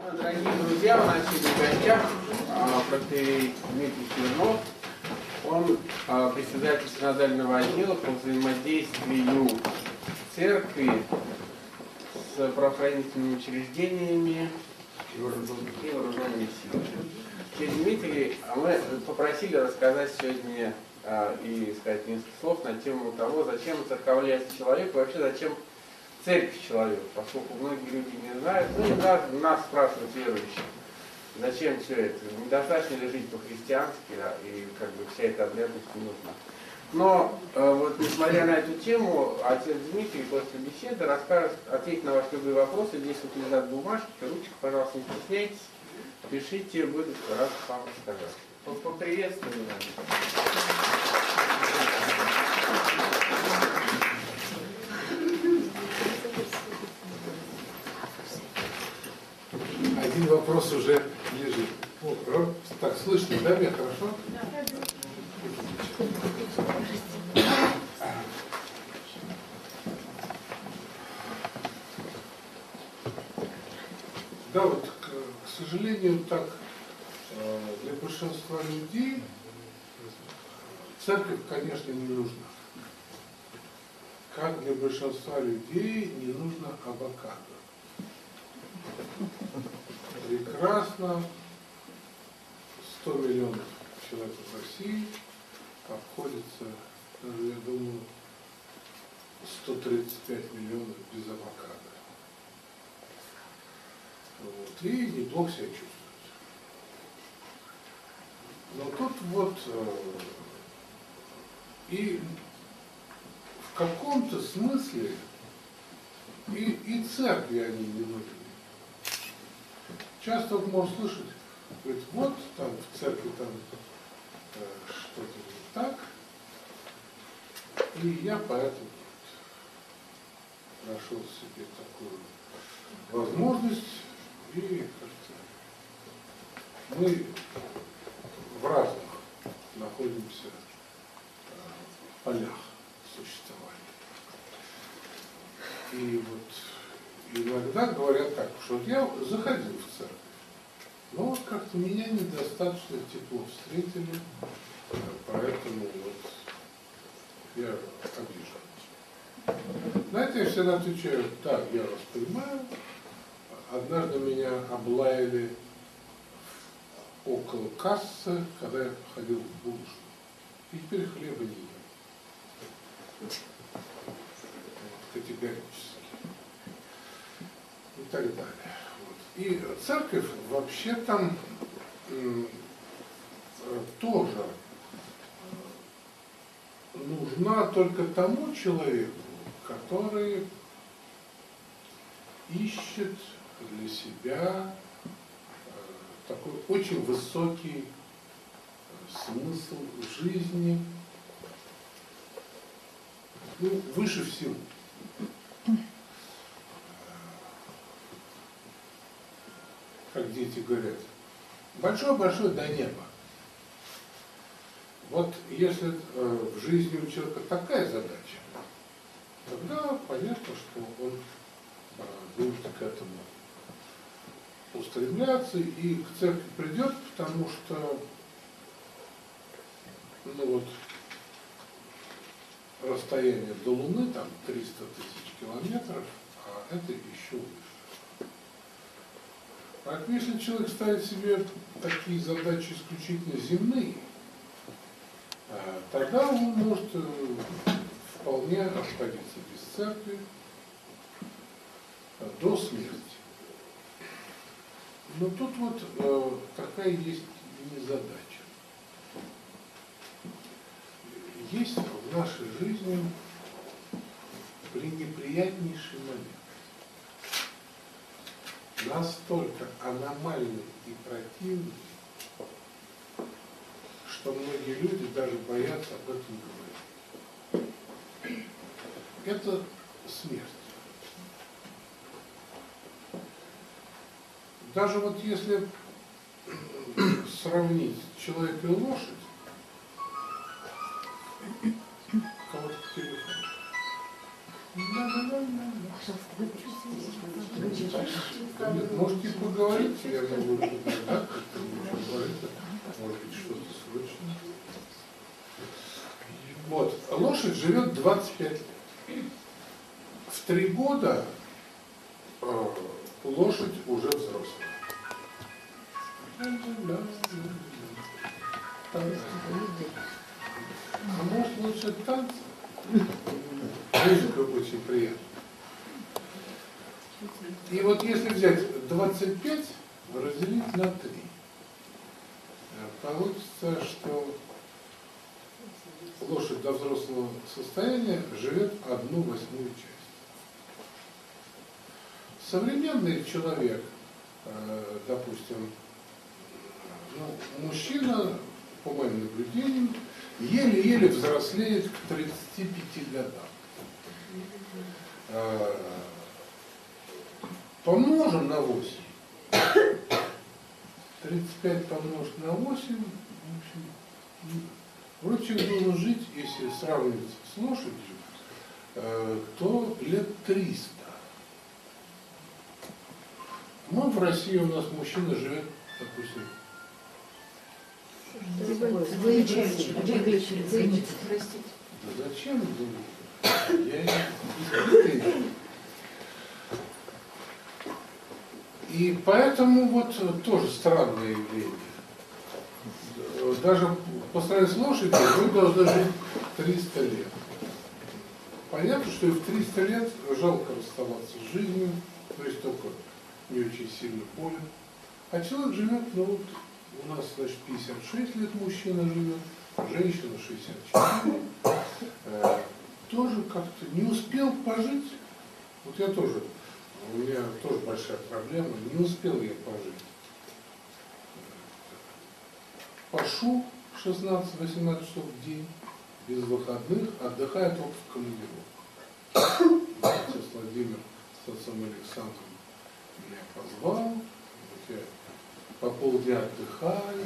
Дорогие друзья, у нас сегодня в гостях протоиерей Дмитрий Смирнов. Он председатель синодального отдела по взаимодействию церкви с правоохранительными учреждениями и вооруженными силами. Дмитрий, мы попросили рассказать сегодня и сказать несколько слов на тему того, зачем церковляется человек, и вообще зачем церковь человеку, поскольку многие люди не знают, ну и нас спрашивают верующие, зачем все это, недостаточно ли жить по-христиански, и как бы вся эта обрядность не нужна. Но вот несмотря на эту тему, отец Дмитрий после беседы расскажет, ответит на ваши любые вопросы. Здесь вот лежат бумажки, ручка, пожалуйста, не стесняйтесь, пишите, буду рад вам рассказать. Вот поприветствую вас. Один вопрос уже лежит. О, так, слышно, да, меня хорошо? Да, вот, к сожалению, так, для большинства людей церковь, конечно, не нужна. Как для большинства людей не нужно авокадо. Прекрасно. 100 миллионов человек в России обходится, я думаю, 135 миллионов без авокадо. Вот. И неплохо себя чувствует. Но тут вот и в каком-то смысле и церкви они не нужны. Часто вот можно слышать, говорит, вот там в церкви там что-то не так, и я поэтому нашел себе такую возможность, и как-то мы в разных находимся полях существования. И вот иногда говорят так, что вот я заходил в церковь, но вот как-то меня недостаточно тепло встретили, поэтому вот я обижен. Знаете, я всегда отвечаю, да, я вас понимаю. Однажды меня облаяли около кассы, когда я ходил в булочную. И теперь хлеба не ем. Вот, категорически. И так далее. Вот. И церковь вообще там тоже нужна только тому человеку, который ищет для себя такой очень высокий смысл жизни, ну, выше всего. Как дети говорят, большое-большое до неба. Вот если в жизни у человека такая задача, тогда понятно, что он будет к этому устремляться и к церкви придет, потому что ну вот расстояние до Луны там 300 тысяч километров, а это еще выше. А если человек ставит себе такие задачи исключительно земные, тогда он может вполне обходиться без церкви до смерти. Но тут вот такая есть незадача. Есть в нашей жизни пренеприятнейший момент. Настолько аномальный и противный, что многие люди даже боятся об этом говорить. Это смерть. Даже вот если сравнить человека и лошадь, кого-то телефон. Нет, можете поговорить, я могу так, как-то говорить, может быть, что-то срочное. Вот, лошадь живет 25 лет. В 3 года лошадь уже взрослая. А может лучше танцы? Музыка очень приятная. И вот если взять 25, разделить на 3, получится, что лошадь до взрослого состояния живет 1/8 часть. Современный человек, допустим, мужчина, по моим наблюдениям, еле-еле взрослеет к 35 годам. Помножим на 8. 35 помножить на 8, в общем, вроде человек должен жить, если сравнивать с лошадью, то лет 300. Ну, в России у нас мужчина живет, допустим, да зачем? Я не. И поэтому вот тоже странное явление. Даже по сравнению с лошадью вы должны жить 300 лет. Понятно, что и в 300 лет жалко расставаться с жизнью, то есть только не очень сильно болен. А человек живет, ну вот у нас, значит, 56 лет мужчина живет, женщина 64. Тоже как-то не успел пожить. Вот я тоже, у меня тоже большая проблема, не успел я пожить. Пашу 16-18 часов в день, без выходных, отдыхаю только в командировке. Отец Владимир с отцом Александром меня позвал, вот я по полдня отдыхаю,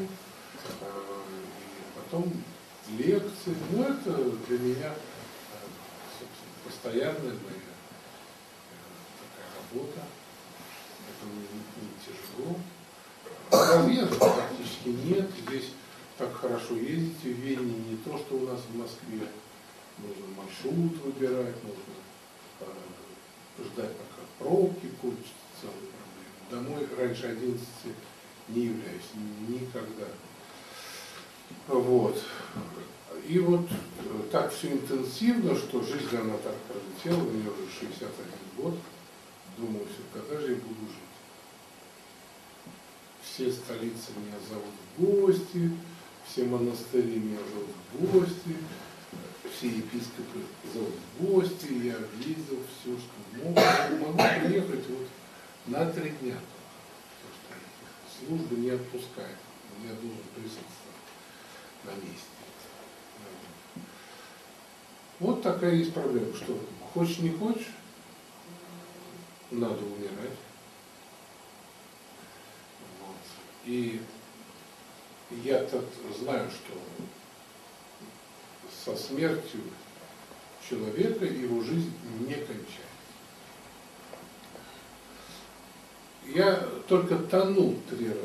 и потом лекции. Ну, это для меня, собственно, постоянная моя такая работа. Это не тяжело. Разъездов практически нет. Здесь так хорошо ездить в Вене, не то, что у нас в Москве. Нужно маршрут выбирать, нужно ждать, пока пробки кончатся, целые проблемы. Домой раньше 11 не являюсь никогда. Вот. И вот так все интенсивно, что жизнь она так пролетела, у меня уже 61 год. Думаю, все, когда же я буду жить? Все столицы меня зовут в гости, все монастыри меня зовут в гости, все епископы зовут в гости, я объездил все, что мог. Могу приехать вот на 3 дня. Служба не отпускает, я должен присутствовать на месте. Вот такая есть проблема, что хочешь не хочешь, надо умирать. Вот. И я-то знаю, что со смертью человека его жизнь не кончается. Я только тонул 3 раза.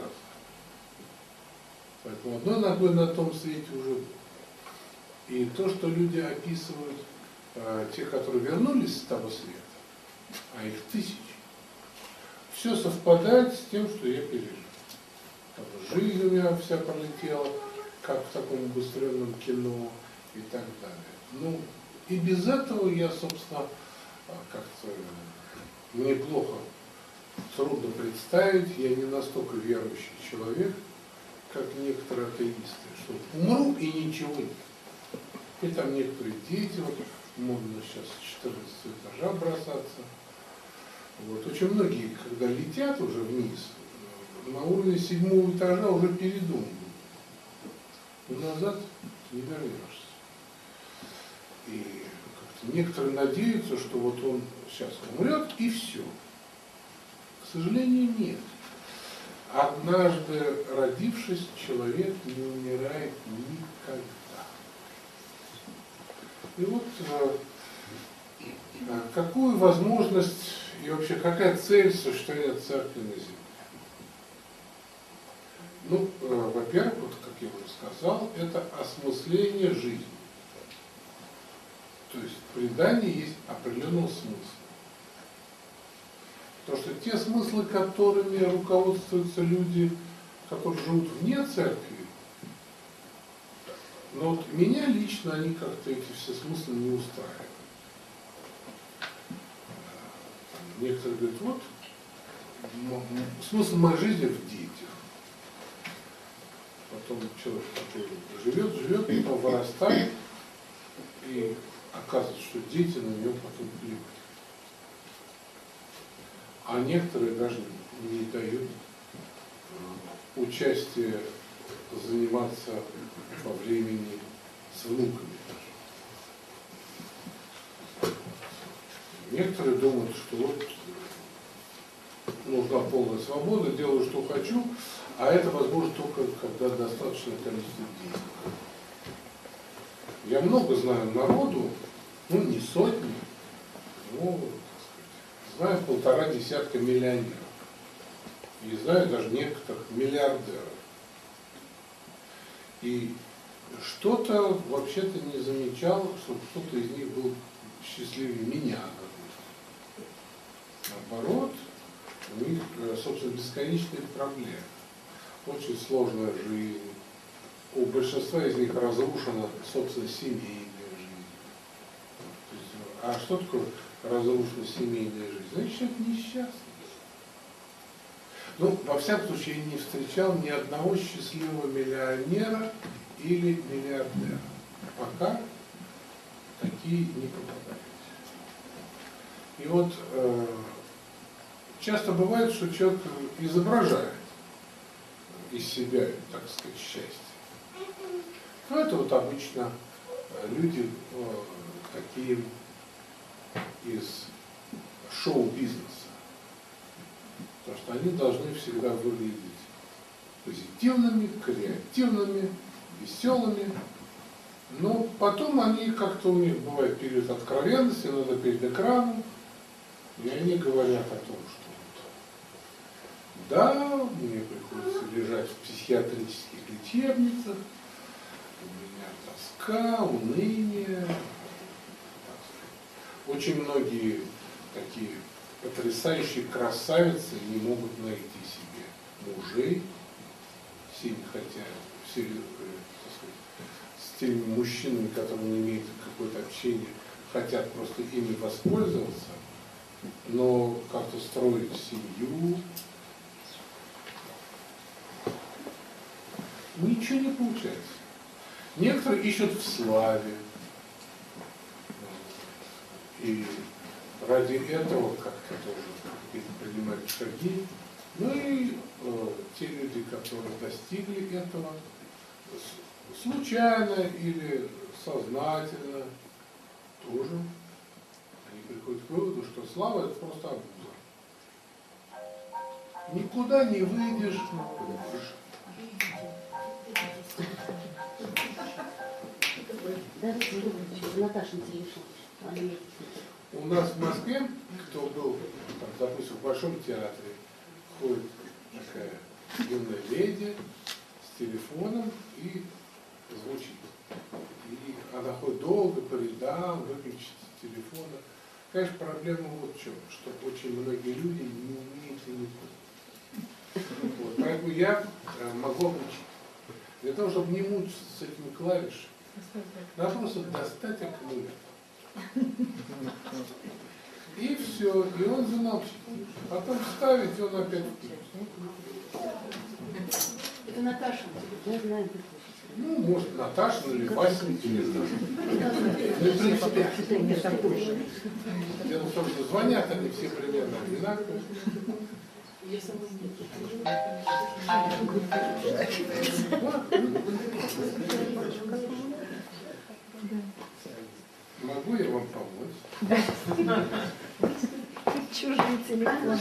Поэтому одной ногой на том свете уже был. И то, что люди описывают, те, которые вернулись с того света, а их тысячи, все совпадает с тем, что я пережил. Жизнь у меня вся пролетела, как в таком убыстренном кино и так далее. Ну, и без этого я, собственно, как-то мне плохо, трудно представить, я не настолько верующий человек, как некоторые атеисты, что умру и ничего нет. И там некоторые дети, вот модно сейчас с 14 этажа бросаться. Вот. Очень многие, когда летят уже вниз, на уровне 7 этажа уже передумывают. Но назад не вернешься. И как-то некоторые надеются, что вот он сейчас умрет и все. К сожалению, нет. Однажды родившись, человек не умирает никогда. И вот какую возможность И вообще, какая цель существования церкви на земле? Ну, во-первых, вот, как я уже сказал, это осмысление жизни. То есть в предании есть определенный смысл. Потому что те смыслы, которыми руководствуются люди, которые живут вне церкви, но вот меня лично они как-то эти все смыслы не устраивают. Некоторые говорят, вот смысл моей жизни в детях. Потом человек такой живет, потом вырастает, и оказывается, что дети на него потом плюют. А некоторые даже не дают участия заниматься во времени с внуками. Некоторые думают, что вот нужна полная свобода, делаю, что хочу, а это возможно только, когда достаточное количество денег. Я много знаю народу, ну не сотни, но, так сказать, знаю 1,5 десятка миллионеров. И знаю даже некоторых миллиардеров. И что-то вообще-то не замечал, чтобы кто-то из них был счастливее меня, допустим. Наоборот, у них, собственно, бесконечные проблемы. Очень сложная жизнь. У большинства из них разрушена, собственно, семейная жизнь. То есть, а что такое разрушена семейная жизнь? Значит, человек несчастный. Ну, во всяком случае, я не встречал ни одного счастливого миллионера или миллиардера. Пока такие не попадаются. И вот часто бывает, что человек изображает из себя, так сказать, счастье. Ну, это вот обычно люди такие из шоу-бизнеса. Потому что они должны всегда выглядеть позитивными, креативными, веселыми. Но потом они как-то, у них бывает период откровенности, надо перед экраном, и они говорят о том, что да, мне приходится лежать в психиатрических лечебницах, у меня тоска, уныние. Очень многие такие потрясающие красавицы не могут найти себе мужей, хотя все, так сказать, с теми мужчинами, которые не имеют какое-то общение, хотят просто ими воспользоваться, но как-то строить семью. Ничего не получается. Некоторые ищут в славе. И ради этого как-то тоже принимают шаги. Ну и те люди, которые достигли этого, случайно или сознательно, тоже они приходят к выводу, что слава — это просто обуза. Никуда не выйдешь. У нас в Москве, кто был, там, допустим, в Большом театре, ходит такая юная леди с телефоном и звучит. И она ходит долго по рядам, выключит с телефона. Конечно, проблема вот в чем, что очень многие люди не умеют и не понимают. Вот, поэтому я могу обучить. Для того, чтобы не мучиться с этими клавишами, надо просто достать аккумулятор. И все, и он замолчит. Потом вставить, и он опять включит. Это Наташа, я знаю. Ну, может, Наташа или Вася, не знаю. Ну, в принципе, дело в том, что звонят они все примерно одинаково. Могу я вам помочь? Чужие телефоны.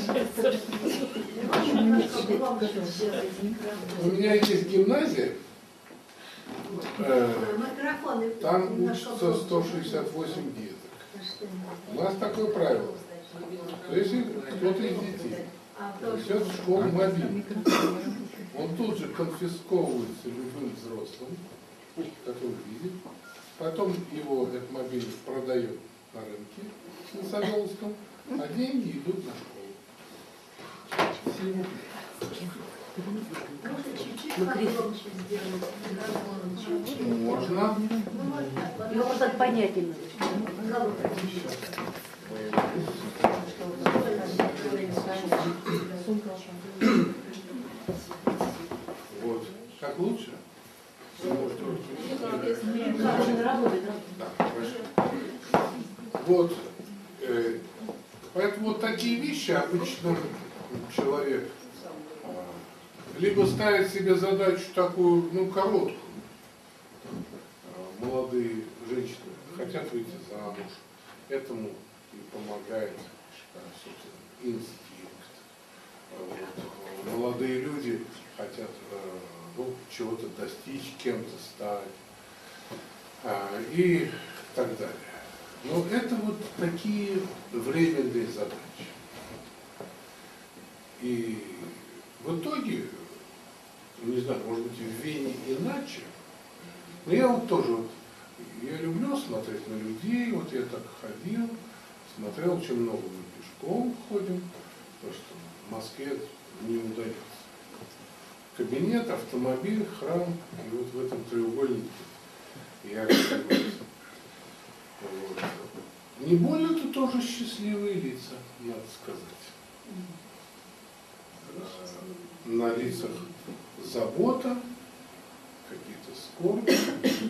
У меня есть гимназия, там учатся 168 деток. У нас такое правило. То есть кто-то из детей несет в школу мобильник, он тут же конфисковывается любым взрослым, который видит, потом его этот мобильник продает на рынке в Савеловском, а деньги идут на школу. Всего. Можно. Его просто понять не надо. Вот. Как лучше? Да, хорошо. Вот. Поэтому вот такие вещи обычно человек либо ставит себе задачу такую, ну, короткую. Молодые женщины хотят выйти замуж, этому и помогает, собственно, инстинкт. Вот. Молодые люди хотят ну, чего-то достичь, кем-то стать и так далее. Но это вот такие временные задачи. И в итоге, не знаю, может быть, в Вене иначе, но я вот тоже, вот, я люблю смотреть на людей, вот я так ходил, смотрел, очень много мы пешком ходим, потому что в Москве не удается. Кабинет, автомобиль, храм, и вот в этом треугольнике я оказываюсь. Вот. Не больно-то тоже счастливые лица, надо сказать. На лицах забота, какие-то скорби,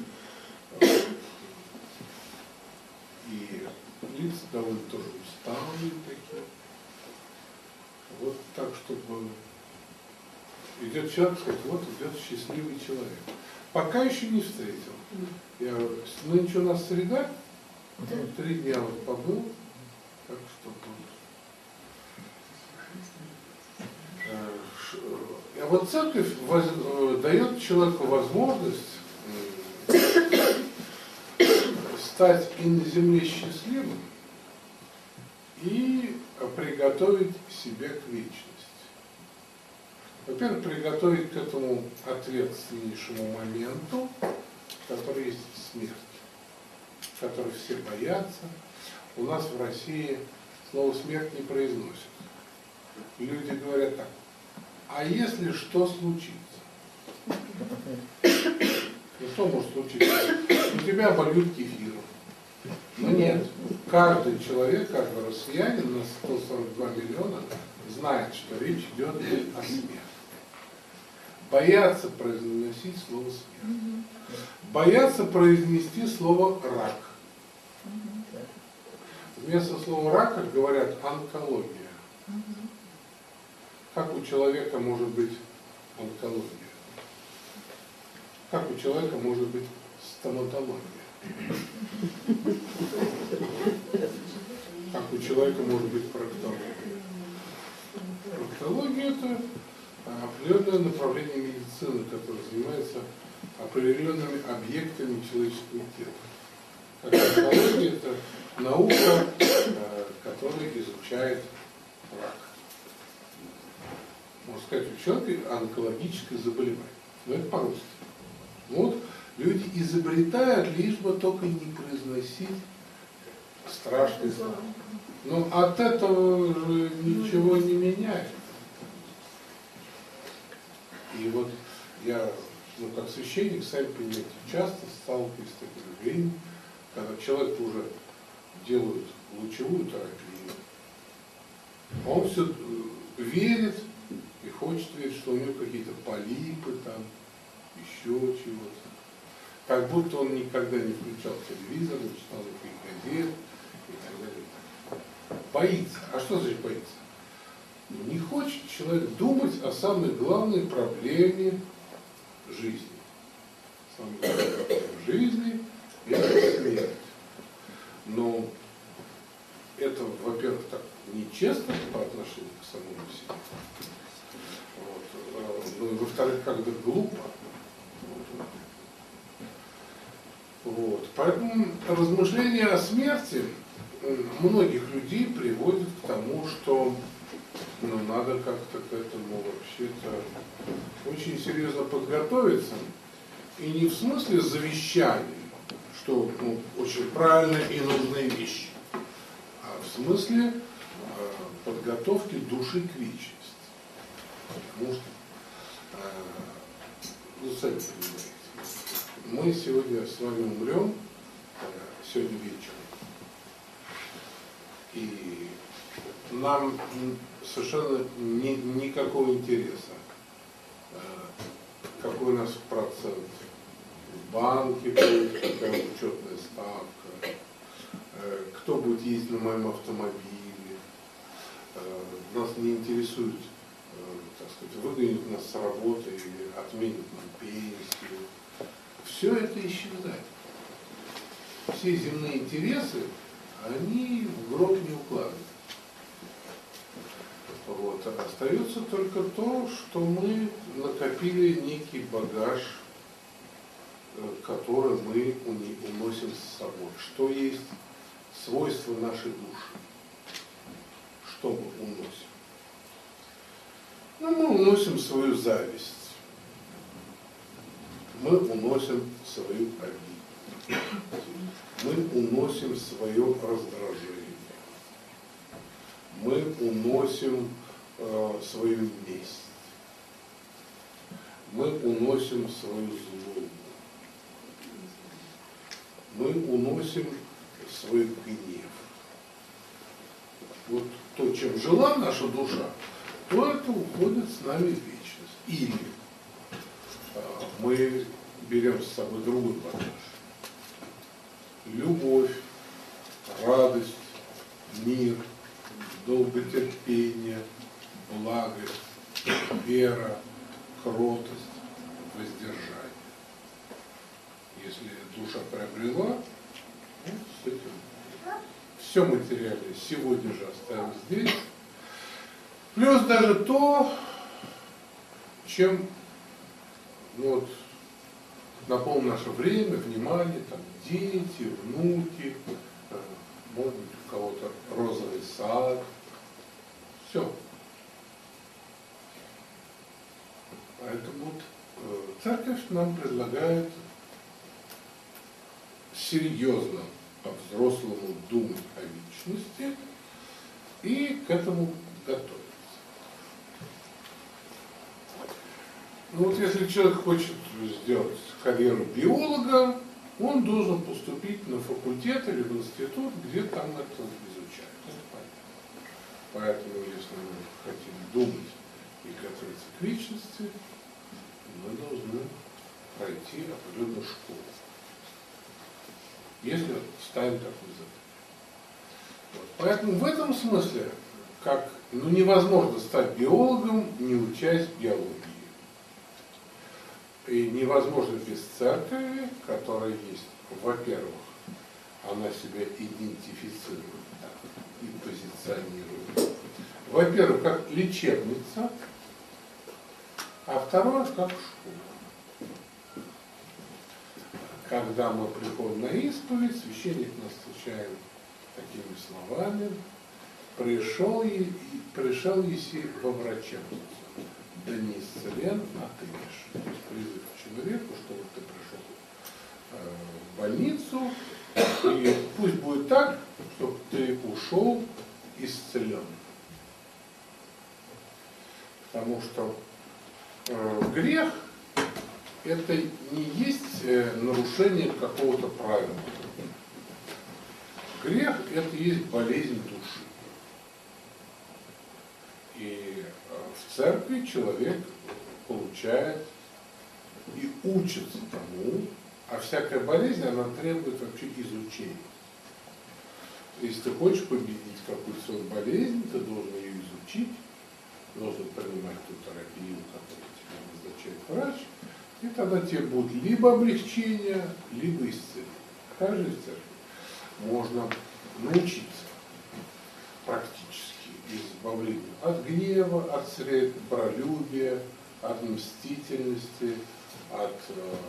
и лица довольно тоже усталые такие. Вот так, чтобы идет человек, сказать, вот идет счастливый человек. Пока еще не встретил. Нынче у нас среда, 3 дня вот побыл, так что а вот церковь дает человеку возможность стать и на земле счастливым, и приготовить себя к вечности. Во-первых, приготовить к этому ответственнейшему моменту, который есть смерть, который все боятся. У нас в России слово «смерть» не произносят. Люди говорят так: а если что случится? Ну что может случиться? У тебя обольют кефиром. Но нет. Каждый человек, каждый россиянин на 142 миллиона знает, что речь идет о смерти. Боятся произносить слово смерть. Боятся произнести слово рак. Вместо слова рака говорят онкология. Как у человека может быть онкология? Как у человека может быть стоматология? Как у человека может быть проктология? Проктология – это определенное направление медицины, которое занимается определенными объектами человеческого тела. Как онкология – это наука, которая изучает рак. Можно сказать, у человека онкологическое заболевание. Но это по-русски. Вот люди изобретают, лишь бы только не произносить страшные слова. Но от этого же ничего не меняется. И вот я, как священник, сами понимаете, часто сталкиваюсь с таким явлением, когда человек уже делают лучевую терапию, он все верит и хочет верить, что у него какие-то полипы там, еще чего-то. Как будто он никогда не включал телевизор, не читал никаких газет и так далее. Боится. А что значит боится? Не хочет человек думать о самой главной проблеме жизни. Самой главной проблеме жизни – это смерть. Но это, во-первых, так нечестно по отношению к самому себе. Вот. Ну и во-вторых, как-то глупо. Вот. Поэтому размышления о смерти многих людей приводит к тому, что надо как-то к этому вообще-то очень серьезно подготовиться. И не в смысле завещания, что очень правильная и нужная вещь, а в смысле подготовки души к вечности. Потому что, сами понимаете, мы сегодня с вами умрем, сегодня вечером. И нам совершенно никакого интереса, какой у нас процент в банке будет, какая учетная ставка, кто будет ездить на моем автомобиле. Нас не интересует, так сказать, выгонят нас с работы или отменят нам пенсию. Все это исчезает. Все земные интересы, они в гроб не укладывают. Вот. Остается только то, что мы накопили некий багаж, который мы уносим с собой. Что есть свойство нашей души? Что мы уносим? Мы уносим свою зависть. Мы уносим свою обиду. Мы уносим свое раздражение. Мы уносим свою месть. Мы уносим свою злобу. Мы уносим свой гнев. Вот то, чем жила наша душа, то это уходит с нами в вечность. Или мы берем с собой другой багаж. Любовь, радость, мир, долготерпение, благость, вера, кротость, воздержание. Если душа приобрела, с этим все материальное сегодня же оставим здесь. Плюс даже то, чем наполнено наше время, внимание, там, дети, внуки, может быть, у кого-то розовый сад. Все. Поэтому церковь нам предлагает серьезно, по-взрослому думать о вечности и к этому готовиться. Если человек хочет сделать карьеру биолога, он должен поступить на факультет или в институт, где там это изучают. Это понятно. Поэтому, если мы хотим думать и готовиться к вечности, мы должны пройти определенную школу. Если ставим такую задачу. Поэтому в этом смысле, невозможно стать биологом, не учась биологии. И невозможно без церкви, которая есть, во-первых, она себя идентифицирует и позиционирует. Во-первых, как лечебница, а второе, как школа. Когда мы приходим на исповедь, священник нас встречает такими словами: пришел еси во врачебницу, да не исцелен, а ты лишь. То есть призыв к человеку, что вот ты пришел в больницу, и пусть будет так, чтобы ты ушел исцелен. Потому что грех — это не есть нарушение какого-то правила. Грех — это есть болезнь души. И в церкви человек получает и учится тому, а всякая болезнь, она требует вообще изучения. Если ты хочешь победить какую-то свою болезнь, ты должен ее изучить, должен принимать ту терапию, которую тебе назначает врач, и тогда тебе будет либо облегчение, либо исцеление. Так же и в церкви. Можно научиться практически избавлению от гнева, от сребролюбия, от мстительности, от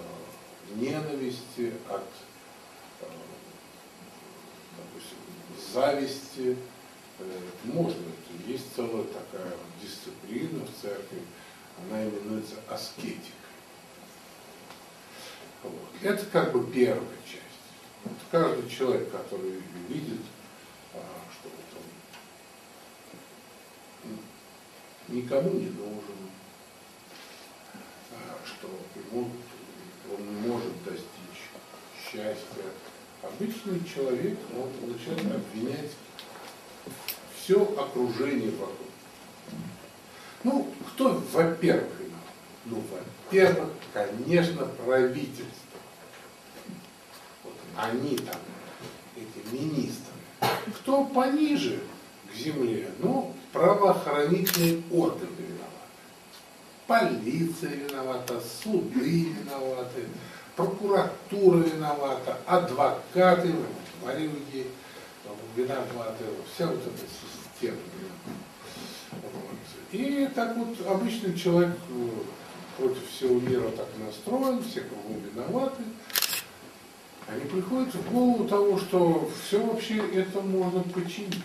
ненависти, от, допустим, зависти. Можно. Есть целая такая дисциплина в церкви, она именуется аскетика. Вот. Это как бы первая часть. Вот каждый человек, который видит, что вот он никому не нужен, что он не может достичь счастья, обычный человек, он начинает обвинять все окружение вокруг. Ну, кто, во-первых, виноват? Ну, во-первых, конечно, правительство. Вот они там, эти министры. Кто пониже к земле? Ну, правоохранительные органы виноваты. Полиция виновата, суды виноваты, прокуратура виновата, адвокаты, варюги виноваты, вся вот эта система виновата. Вот. И так вот обычный человек против всего мира так настроен, все кругом виноваты. Они приходят в голову того, что все вообще это можно починить.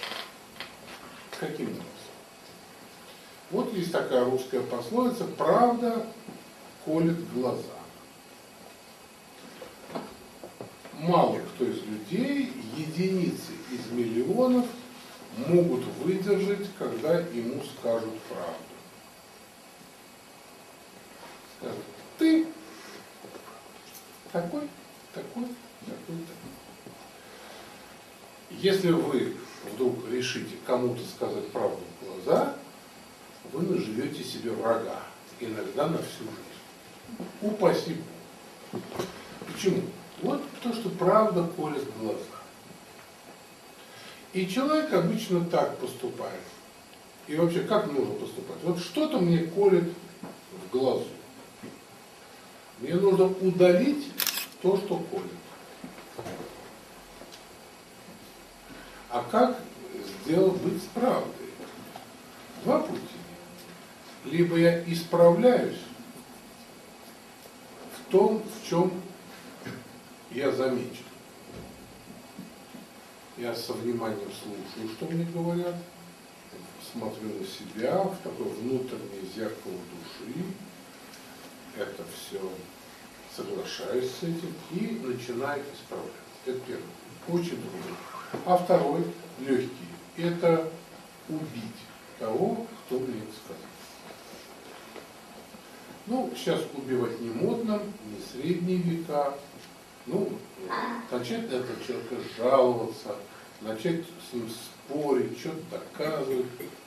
Каким образом? Вот есть такая русская пословица: правда колет глаза. Мало кто из людей, единицы из миллионов, могут выдержать, когда ему скажут правду. Скажут: ты такой, такой, такой, такой. Если вы вдруг решите кому-то сказать правду в глаза, вы наживете себе врага, иногда на всю жизнь. Упаси Бог. Почему? Вот то, что правда колет глаза. И человек обычно так поступает. И вообще, как нужно поступать? Вот что-то мне колет в глазу. Мне нужно удалить то, что колет. А как быть с правдой? Два пути. Либо я исправляюсь в том, в чем я замечен. Я со вниманием слушаю, что мне говорят, смотрю на себя, в такое внутреннее зеркало души, это все соглашаюсь с этим и начинаю исправлять. Это первый. Очень трудно. А второй, легкий, это убить того, кто мне это сказал. Ну, сейчас убивать не модно, не средние века. Ну, начать на этого человека жаловаться, начать с ним спорить, что-то доказывать.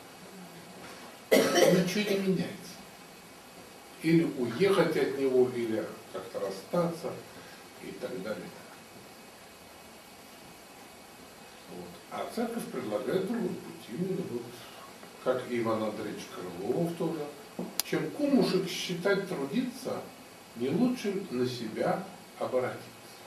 Ничего не меняется. Или уехать от него, или как-то расстаться, и так далее. Вот. А церковь предлагает другой путь. Именно вот, как и Иван Андреевич Крылов тоже. Чем кумушек считать трудиться, не лучше на себя обратиться.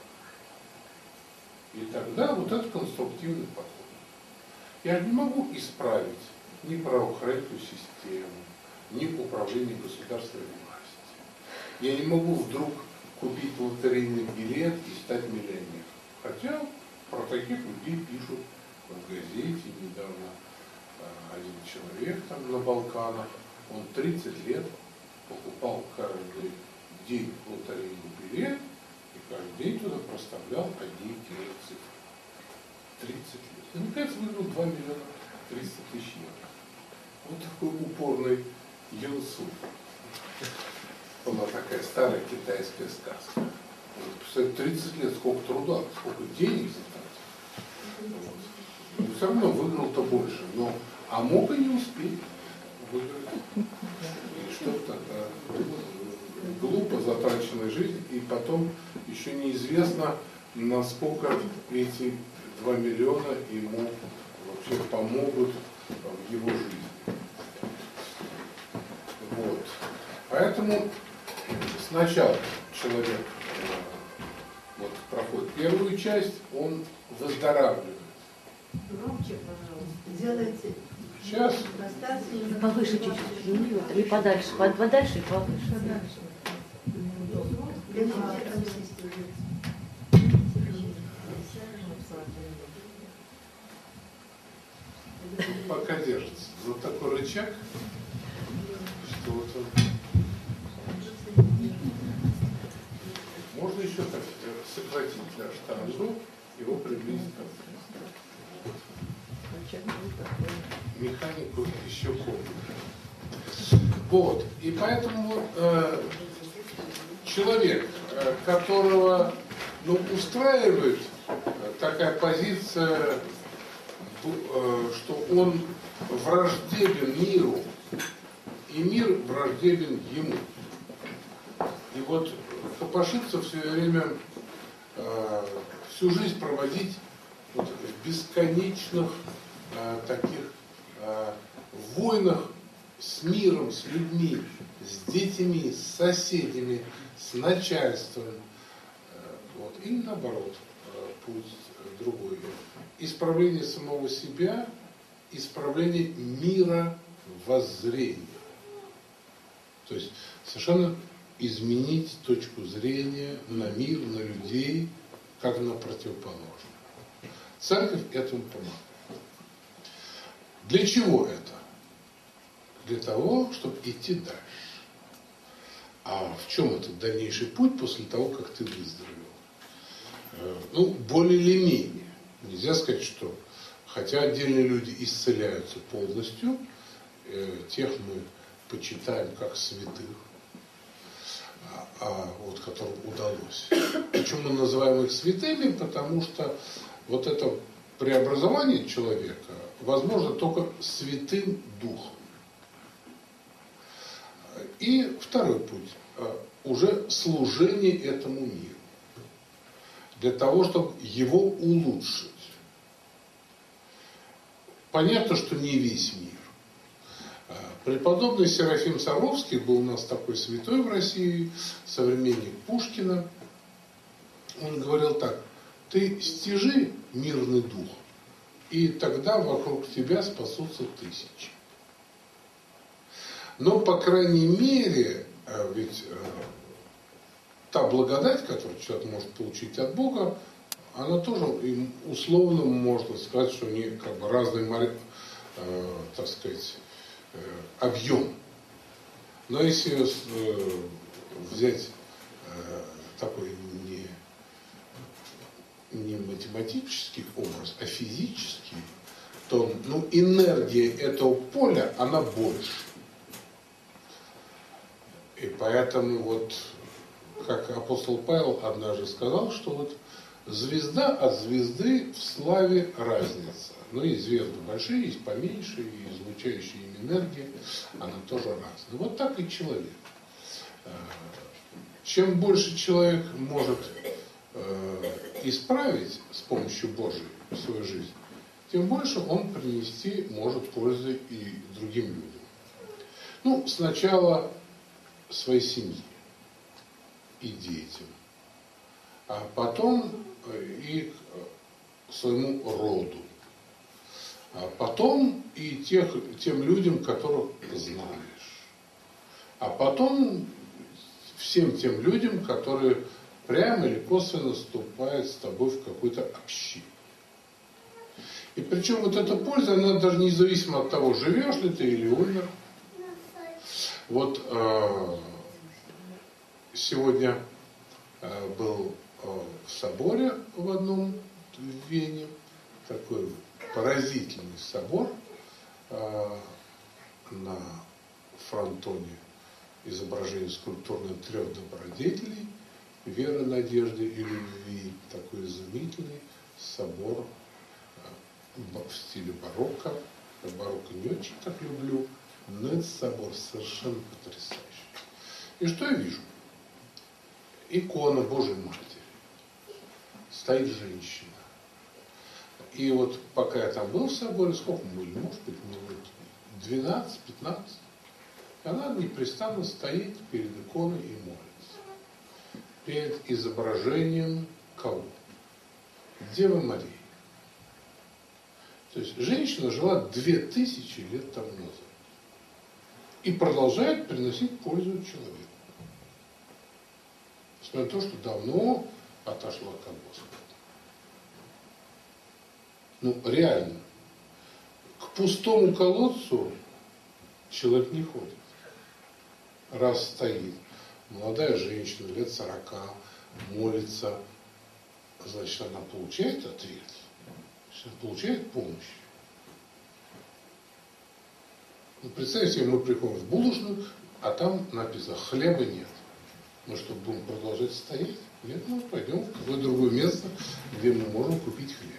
И тогда вот это конструктивный подход. Я не могу исправить ни правоохранительную систему, ни управление государственной власти. Я не могу вдруг купить лотерейный билет и стать миллионером. Хотя про таких людей пишут в газете недавно. Один человек там на Балканах, он 30 лет покупал каждый день лотерейный билет и каждый день туда проставлял одни и те же цифры. 30 лет. И наконец выиграл 2 миллиона 300 тысяч евро. Вот такой упорный юнсу. Была такая старая китайская сказка. Вот, представляете, 30 лет, сколько труда, сколько денег затратил. Вот. И все равно выиграл-то больше. Но, а мог и не успеть выиграть. И что тогда? Глупо затраченная жизнь, и потом еще неизвестно, насколько эти 2 миллиона ему вообще помогут в его жизни. Вот. Поэтому сначала человек вот, проходит первую часть, он выздоравливает. Громче, пожалуйста. Сделайте. Сейчас. Повыше чуть-чуть. И подальше. Подальше и повыше. пока держится. Вот такой рычаг, что вот он. Можно еще так сократить штангу, его приблизить к механику еще комнаты. Вот. И поэтому человек, которого устраивает такая позиция, что он враждебен миру, и мир враждебен ему. И вот копошиться все время, всю жизнь проводить вот в бесконечных таких войнах с миром, с людьми, с детьми, с соседями, с начальством. Вот. И наоборот, путь другой. Исправление самого себя, исправление мира воззрения. То есть совершенно изменить точку зрения на мир, на людей, как на противоположное. Церковь этому помогает. Для чего это? Для того, чтобы идти дальше. А в чем этот дальнейший путь после того, как ты выздоровел? Более или менее. Нельзя сказать, что хотя отдельные люди исцеляются полностью, тех мы почитаем как святых, вот которым удалось. Почему мы называем их святыми? Потому что вот это преобразование человека возможно только Святым Духом. И второй путь уже служение этому миру. Для того, чтобы его улучшить. Понятно, что не весь мир. Преподобный Серафим Саровский был у нас такой святой в России, современник Пушкина. Он говорил так: ты стяжи мирный дух, и тогда вокруг тебя спасутся тысячи. Но, по крайней мере, ведь та благодать, которую человек может получить от Бога, она тоже условно можно сказать, что они как бы разный, так сказать, объем. Но если взять такой не математический образ, а физический, то энергия этого поля, она больше. И поэтому вот, как апостол Павел однажды сказал, что вот звезда от звезды в славе разница. Есть звезды большие, есть поменьше, и излучающие им энергии, она тоже разная. Вот так и человек. Чем больше человек может исправить с помощью Божией свою жизнь, тем больше он принести может пользы и другим людям. Сначала своей семье и детям, а потом и своему роду, а потом и тем людям, которых знаешь, а потом всем тем людям, которые прямо или косвенно вступают с тобой в какое-то общение. И причем вот эта польза, она даже независимо от того, живешь ли ты или умер. Вот сегодня был в соборе в одном в Вене, такой поразительный собор, на фронтоне изображение скульптурных 3 добродетелей: веры, надежды и любви. Такой изумительный собор в стиле барокко. Я барокко не очень так люблю, но этот собор совершенно потрясающий. И что я вижу? Икона Божьей Матери. Стоит женщина. И вот пока я там был в соборе, сколько мы были? Может быть, минут 12-15. Она непрестанно стоит перед иконой и молится. Перед изображением кого? Девы Марии. То есть женщина жила 2000 лет тому назад. И продолжает приносить пользу человеку. Несмотря на то, что давно отошла к Господу. Реально, к к пустому колодцу человек не ходит. Раз стоит молодая женщина, лет 40, молится, значит, она получает ответ, она получает помощь. Ну, представьте себе, мы приходим в булочную, а там написано «хлеба нет». Мы что, будем продолжать стоять? Нет, ну пойдем в какое-то другое место, где мы можем купить хлеб.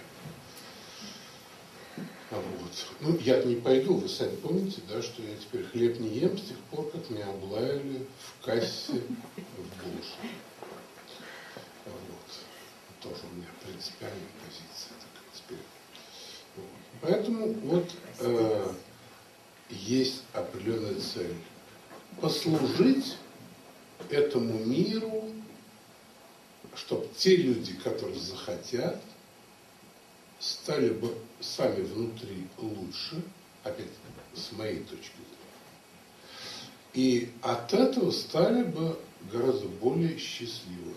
Вот. Ну, я не пойду, вы сами помните, да, что я теперь хлеб не ем с тех пор, как меня облаяли в кассе в булочной. Вот. Тоже у меня принципиальная позиция такая теперь. Вот. Поэтому вот есть определенная цель. Послужить этому миру, чтобы те люди, которые захотят, стали бы сами внутри лучше, опять с моей точки зрения, и от этого стали бы гораздо более счастливыми.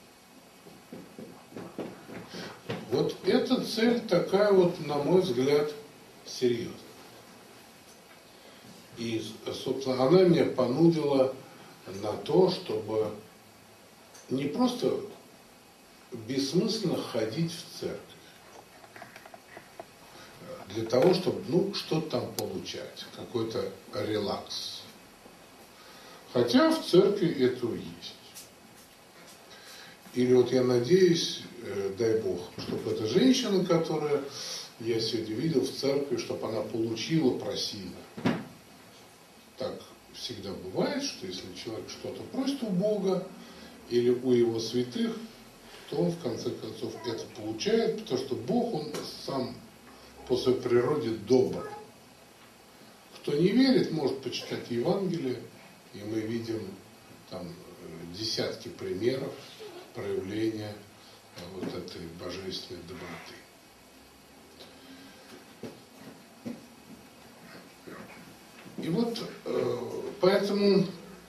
Вот эта цель такая вот, на мой взгляд, серьезная. И, собственно, она меня понудила на то, чтобы не просто бессмысленно ходить в церковь, для того, чтобы, ну, что-то там получать, какой-то релакс. Хотя в церкви это есть. Или вот я надеюсь, дай Бог, чтобы эта женщина, которую я сегодня видел в церкви, чтобы она получила просимое. Так всегда бывает, что если человек что-то просит у Бога или у его святых, то он в конце концов это получает, потому что Бог, он сам по своей природе добр. Кто не верит, может почитать Евангелие, и мы видим там десятки примеров проявления вот этой божественной доброты. И вот поэтому,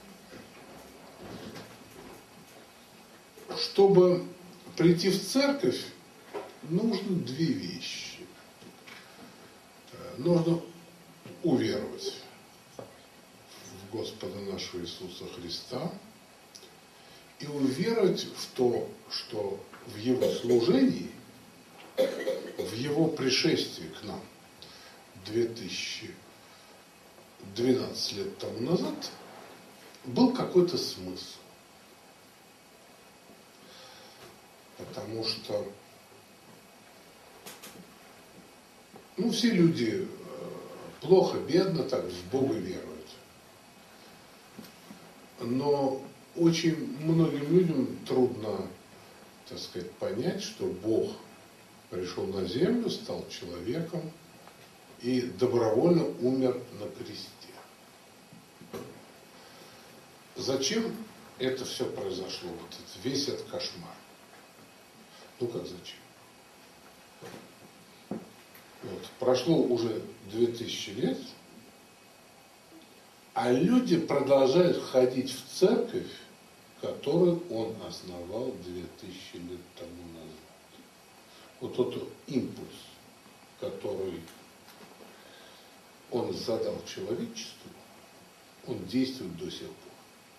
чтобы прийти в церковь, нужно две вещи. Нужно уверовать в Господа нашего Иисуса Христа и уверовать в то, что в Его служении, в Его пришествии к нам 2012 лет тому назад был какой-то смысл. Потому что ну, все люди плохо, бедно так в Бога веруют. Но очень многим людям трудно, так сказать, понять, что Бог пришел на землю, стал человеком и добровольно умер на кресте. Зачем это все произошло? Вот весь этот кошмар. Ну как зачем? Вот. Прошло уже 2000 лет, а люди продолжают ходить в церковь, которую он основал 2000 лет тому назад. Вот тот импульс, который он задал человечеству, он действует до сих пор.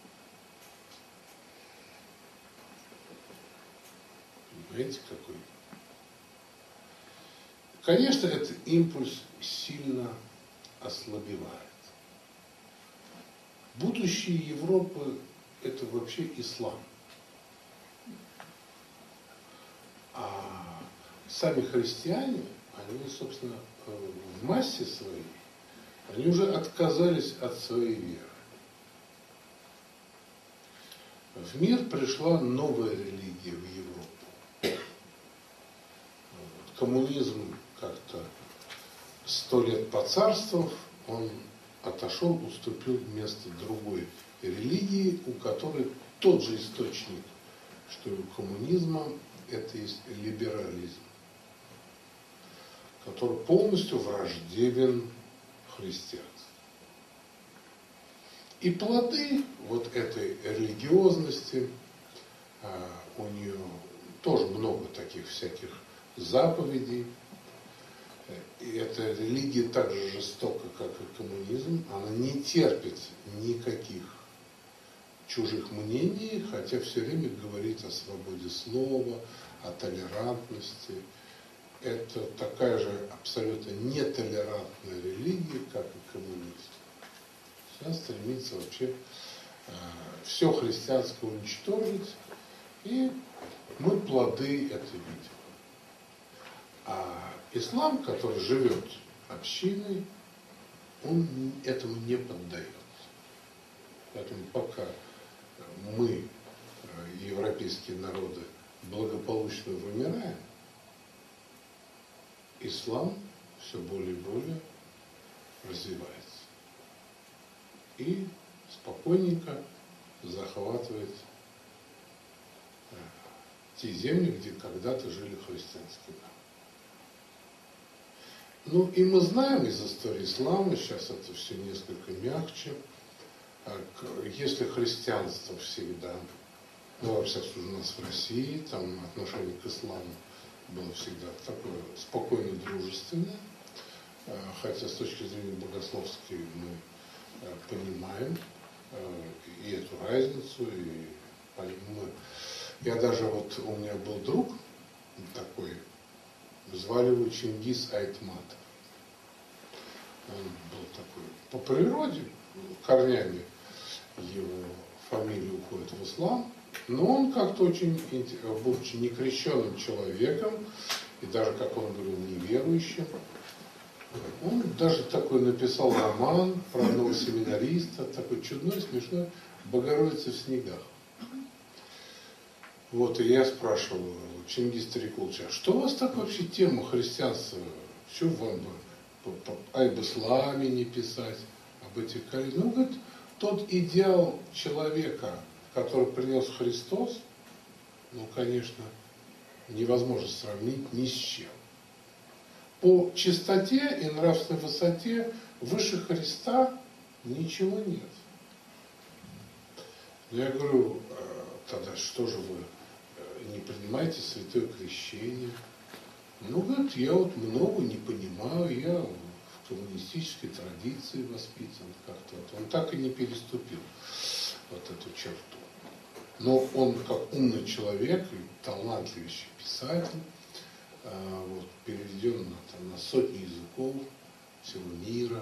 Понимаете, какой? Конечно, этот импульс сильно ослабевает. Будущее Европы – это вообще ислам. А сами христиане, они, собственно, в массе своей, они уже отказались от своей веры. В мир пришла новая религия в Европу. Коммунизм как-то 100 лет поцарствовав, он отошел, уступил место другой религии, у которой тот же источник, что и у коммунизма, это есть либерализм, который полностью враждебен христианству. И плоды вот этой религиозности, у нее тоже много таких всяких заповедей, И эта религия так же жестока, как и коммунизм. Она не терпит никаких чужих мнений, хотя все время говорит о свободе слова, о толерантности. Это такая же абсолютно нетолерантная религия, как и коммунизм. Она стремится вообще все христианское уничтожить, и мы плоды это видим. А ислам, который живет общиной, он этому не поддается. Поэтому пока мы, европейские народы, благополучно вымираем, ислам все более и более развивается. И спокойненько захватывает те земли, где когда-то жили христианские народы. Ну и мы знаем из истории ислама, сейчас это все несколько мягче, если христианство всегда, ну во всяком случае у нас в России, там отношение к исламу было всегда такое спокойно дружественное, хотя с точки зрения богословской мы понимаем и эту разницу, и понимаем. Я даже вот, у меня был друг такой, звали его Чингис Айтматов. Он был такой, по природе, корнями его фамилия уходит в ислам, но он как-то очень, будучи некрещенным человеком, и даже, как он говорил, неверующим, он даже такой написал роман про одного семинариста, такой чудной, смешной, «Богородица в снегах». Вот, и я спрашивал Чингис Тарикулович, а что у вас так вообще тема христианства? Что вам об исламе не писать, об этих коллегах? Ну, говорит, тот идеал человека, который принес Христос, ну, конечно, невозможно сравнить ни с чем. По чистоте и нравственной высоте выше Христа ничего нет. Но я говорю, тогда что же вы не принимаете святое крещение? Ну, говорит, я вот много не понимаю, я в коммунистической традиции воспитан как-то. Вот. Он так и не переступил вот эту черту. Но он, как умный человек и талантливейший писатель, вот, переведен на сотни языков всего мира.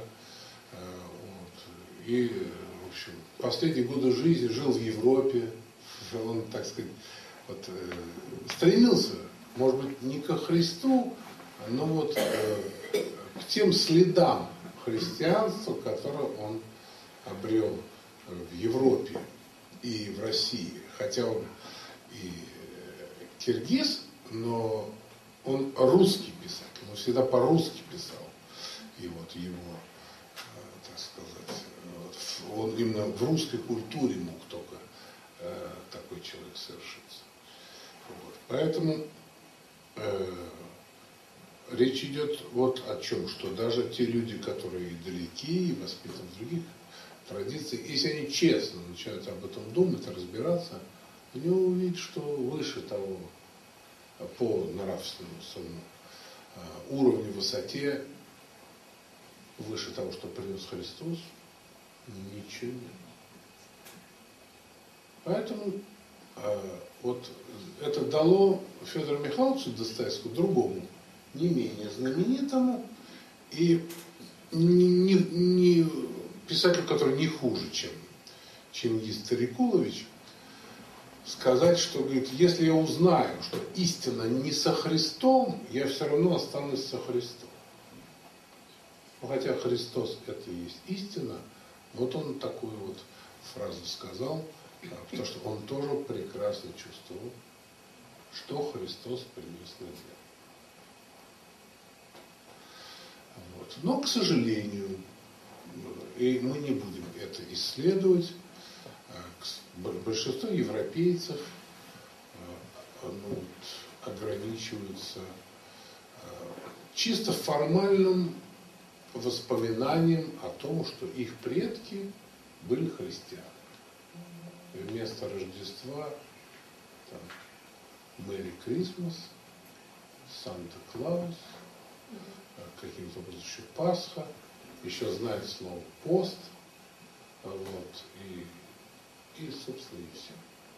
Вот, и, в общем, последние годы жизни жил в Европе. Он, так сказать, вот, стремился, может быть, не ко Христу, но вот к тем следам христианства, которые он обрел в Европе и в России. Хотя он и киргиз, но он русский писатель, он всегда по-русски писал. И вот его, так сказать, вот, он именно в русской культуре мог только такой человек совершиться. Вот. Поэтому речь идет вот о чем, что даже те люди, которые далеки и воспитаны в других традициях, если они честно начинают об этом думать, разбираться, они увидят, что выше того по нравственному своему уровню, высоте, выше того, что принес Христос, ничего нет. Поэтому вот это дало Федору Михайловичу Достоевскому, другому, не менее знаменитому, и не писателю, который не хуже, чем Чингис Тарикулович, сказать, что, говорит, если я узнаю, что истина не со Христом, я все равно останусь со Христом. Ну, хотя Христос это и есть истина, вот он такую вот фразу сказал, потому что он тоже прекрасно чувствовал, что Христос принес на землю. Вот. Но, к сожалению, и мы не будем это исследовать, большинство европейцев ограничиваются чисто формальным воспоминанием о том, что их предки были христиане. И вместо Рождества там, Мэри Крисмас, Санта-Клаус, каким-то образом еще Пасха, еще знает слово пост, вот, и собственно, и все.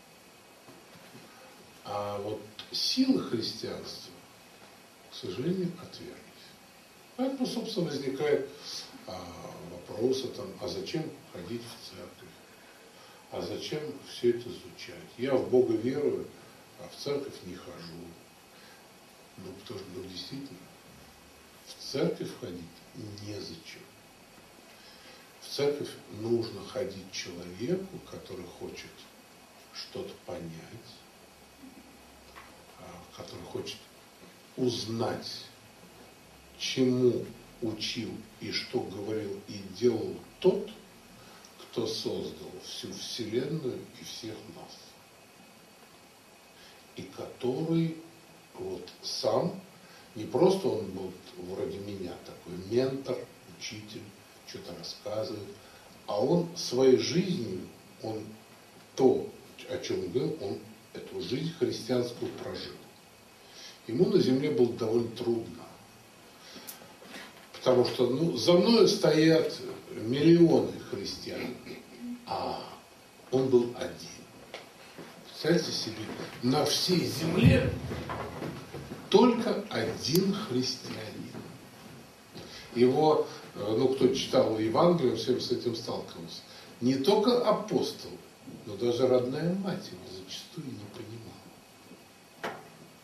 А вот силы христианства, к сожалению, отвергнуть. Поэтому, собственно, возникает вопрос, а зачем ходить в церковь? А зачем все это изучать? Я в Бога верую, а в церковь не хожу. Ну, потому что, действительно, в церковь ходить незачем. В церковь нужно ходить человеку, который хочет что-то понять, который хочет узнать, чему учил и что говорил и делал тот, кто создал всю Вселенную и всех нас. И который вот сам, не просто он был вроде меня такой ментор, учитель, что-то рассказывает, а он своей жизнью, он то, о чем он говорил, он эту жизнь христианскую прожил. Ему на земле было довольно трудно. Потому что за мной стоят миллионы христиан, а он был один. Представьте себе, на всей земле только один христианин. Его, кто читал Евангелие, он всем с этим сталкивался. Не только апостол, но даже родная мать его зачастую не понимала.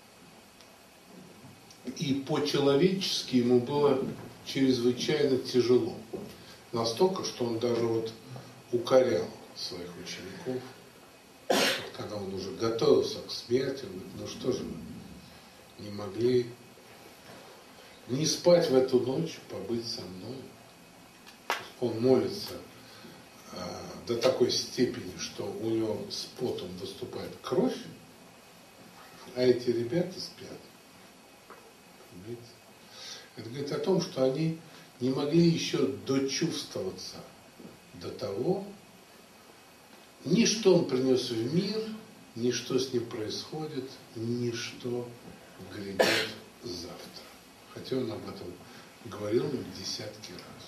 И по-человечески ему было чрезвычайно тяжело. Настолько, что он даже вот укорял своих учеников, когда он уже готовился к смерти, он говорит, ну что же вы не могли не спать в эту ночь, побыть со мной. Он молится до такой степени, что у него с потом выступает кровь, а эти ребята спят. Понимаете? Это говорит о том, что они не могли еще дочувствоваться до того, ни что он принес в мир, ни что с ним происходит, ни что грядет завтра. Хотя он об этом говорил десятки раз.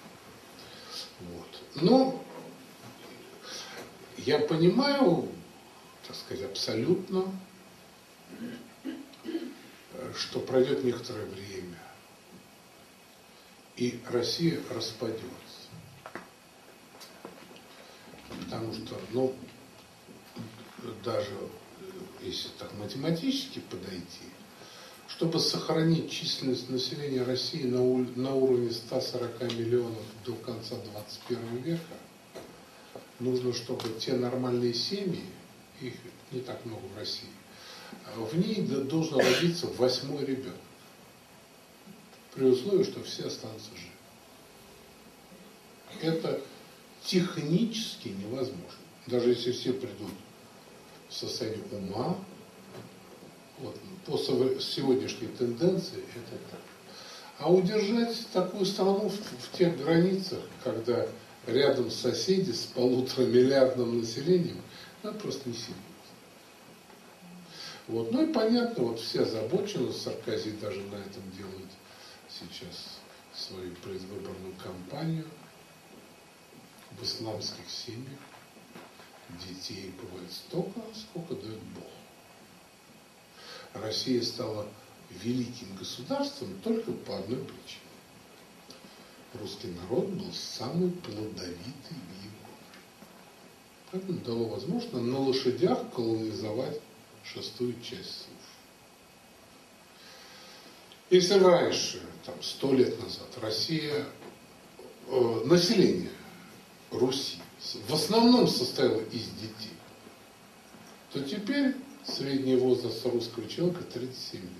Вот. Но я понимаю, так сказать, абсолютно, что пройдет некоторое время, и Россия распадется. Потому что, даже если так математически подойти, чтобы сохранить численность населения России на уровне 140 миллионов до конца 21 века, нужно, чтобы те нормальные семьи, их не так много в России, в ней должен родиться 8-й ребенок. При условии, что все останутся живы. Это технически невозможно. Даже если все придут в состояние ума, вот, по сегодняшней тенденции это так. А удержать такую страну в тех границах, когда рядом соседи с 1,5 миллиардным населением, это просто не серьезно. Вот. Ну и понятно, вот все озабочены, Саркози даже на этом делает сейчас свою предвыборную кампанию. В исламских семьях детей бывает столько, сколько дает Бог. Россия стала великим государством только по одной причине. Русский народ был самый плодовитый в Европе. Поэтому дало возможность на лошадях колонизовать 6-ю часть Суш. Если раньше, 100 лет назад, Россия, население Руси в основном состояло из детей, то теперь средний возраст русского человека 37 лет.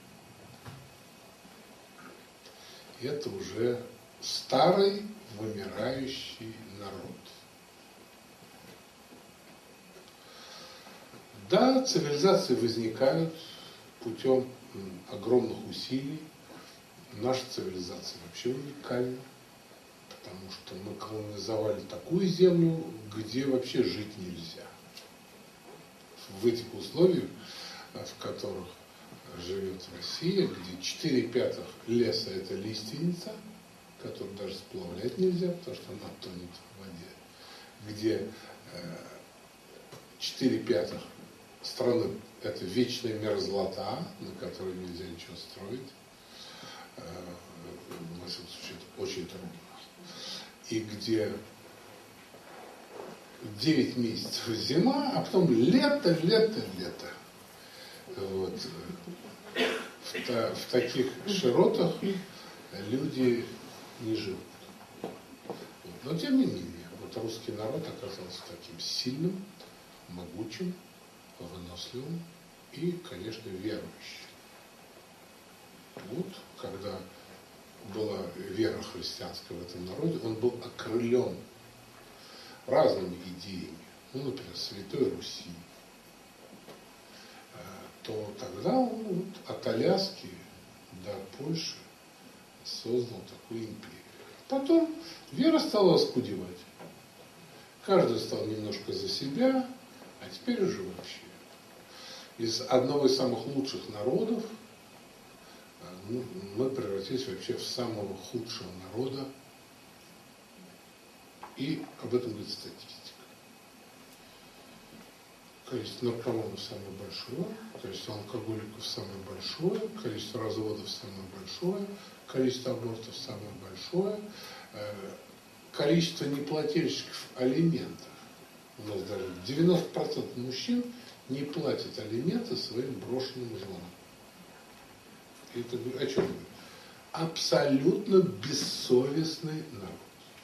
И это уже старый вымирающий народ. Да, цивилизации возникают путем огромных усилий. Наша цивилизация вообще уникальна, потому что мы колонизовали такую землю, где вообще жить нельзя. В этих условиях, в которых живет Россия, где 4/5 леса это лиственница, которую даже сплавлять нельзя, потому что она тонет в воде, где 4/5 страны это вечная мерзлота, на которой нельзя ничего строить. В этом случае это очень трудно. И где 9 месяцев зима, а потом лето. Вот. В таких широтах люди не живут. Но тем не менее, вот русский народ оказался таким сильным, могучим, выносливым и, конечно, верующим. Вот, когда была вера христианская в этом народе, он был окрылен разными идеями, ну, например, Святой Руси, то тогда он вот от Аляски до Польши создал такую империю. Потом вера стала оскудевать. Каждый стал немножко за себя, а теперь уже вообще. Из одного из самых лучших народов мы превратились вообще в самого худшего народа. И об этом говорит статистика. Количество наркоманов самое большое, количество алкоголиков самое большое, количество разводов самое большое, количество абортов самое большое, количество неплательщиков алиментов. У нас даже 90% мужчин не платят алименты своим брошенным женам. Это о чем говорит? Абсолютно бессовестный народ.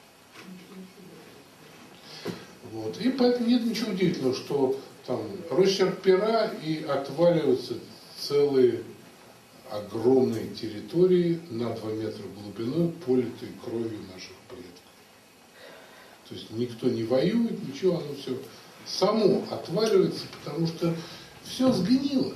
Вот. И поэтому нет ничего удивительного, что там росчерк пера и отваливаются целые огромные территории на 2 метра глубиной, политые кровью наших предков. То есть никто не воюет, ничего, оно все само отваливается, потому что все сгнило.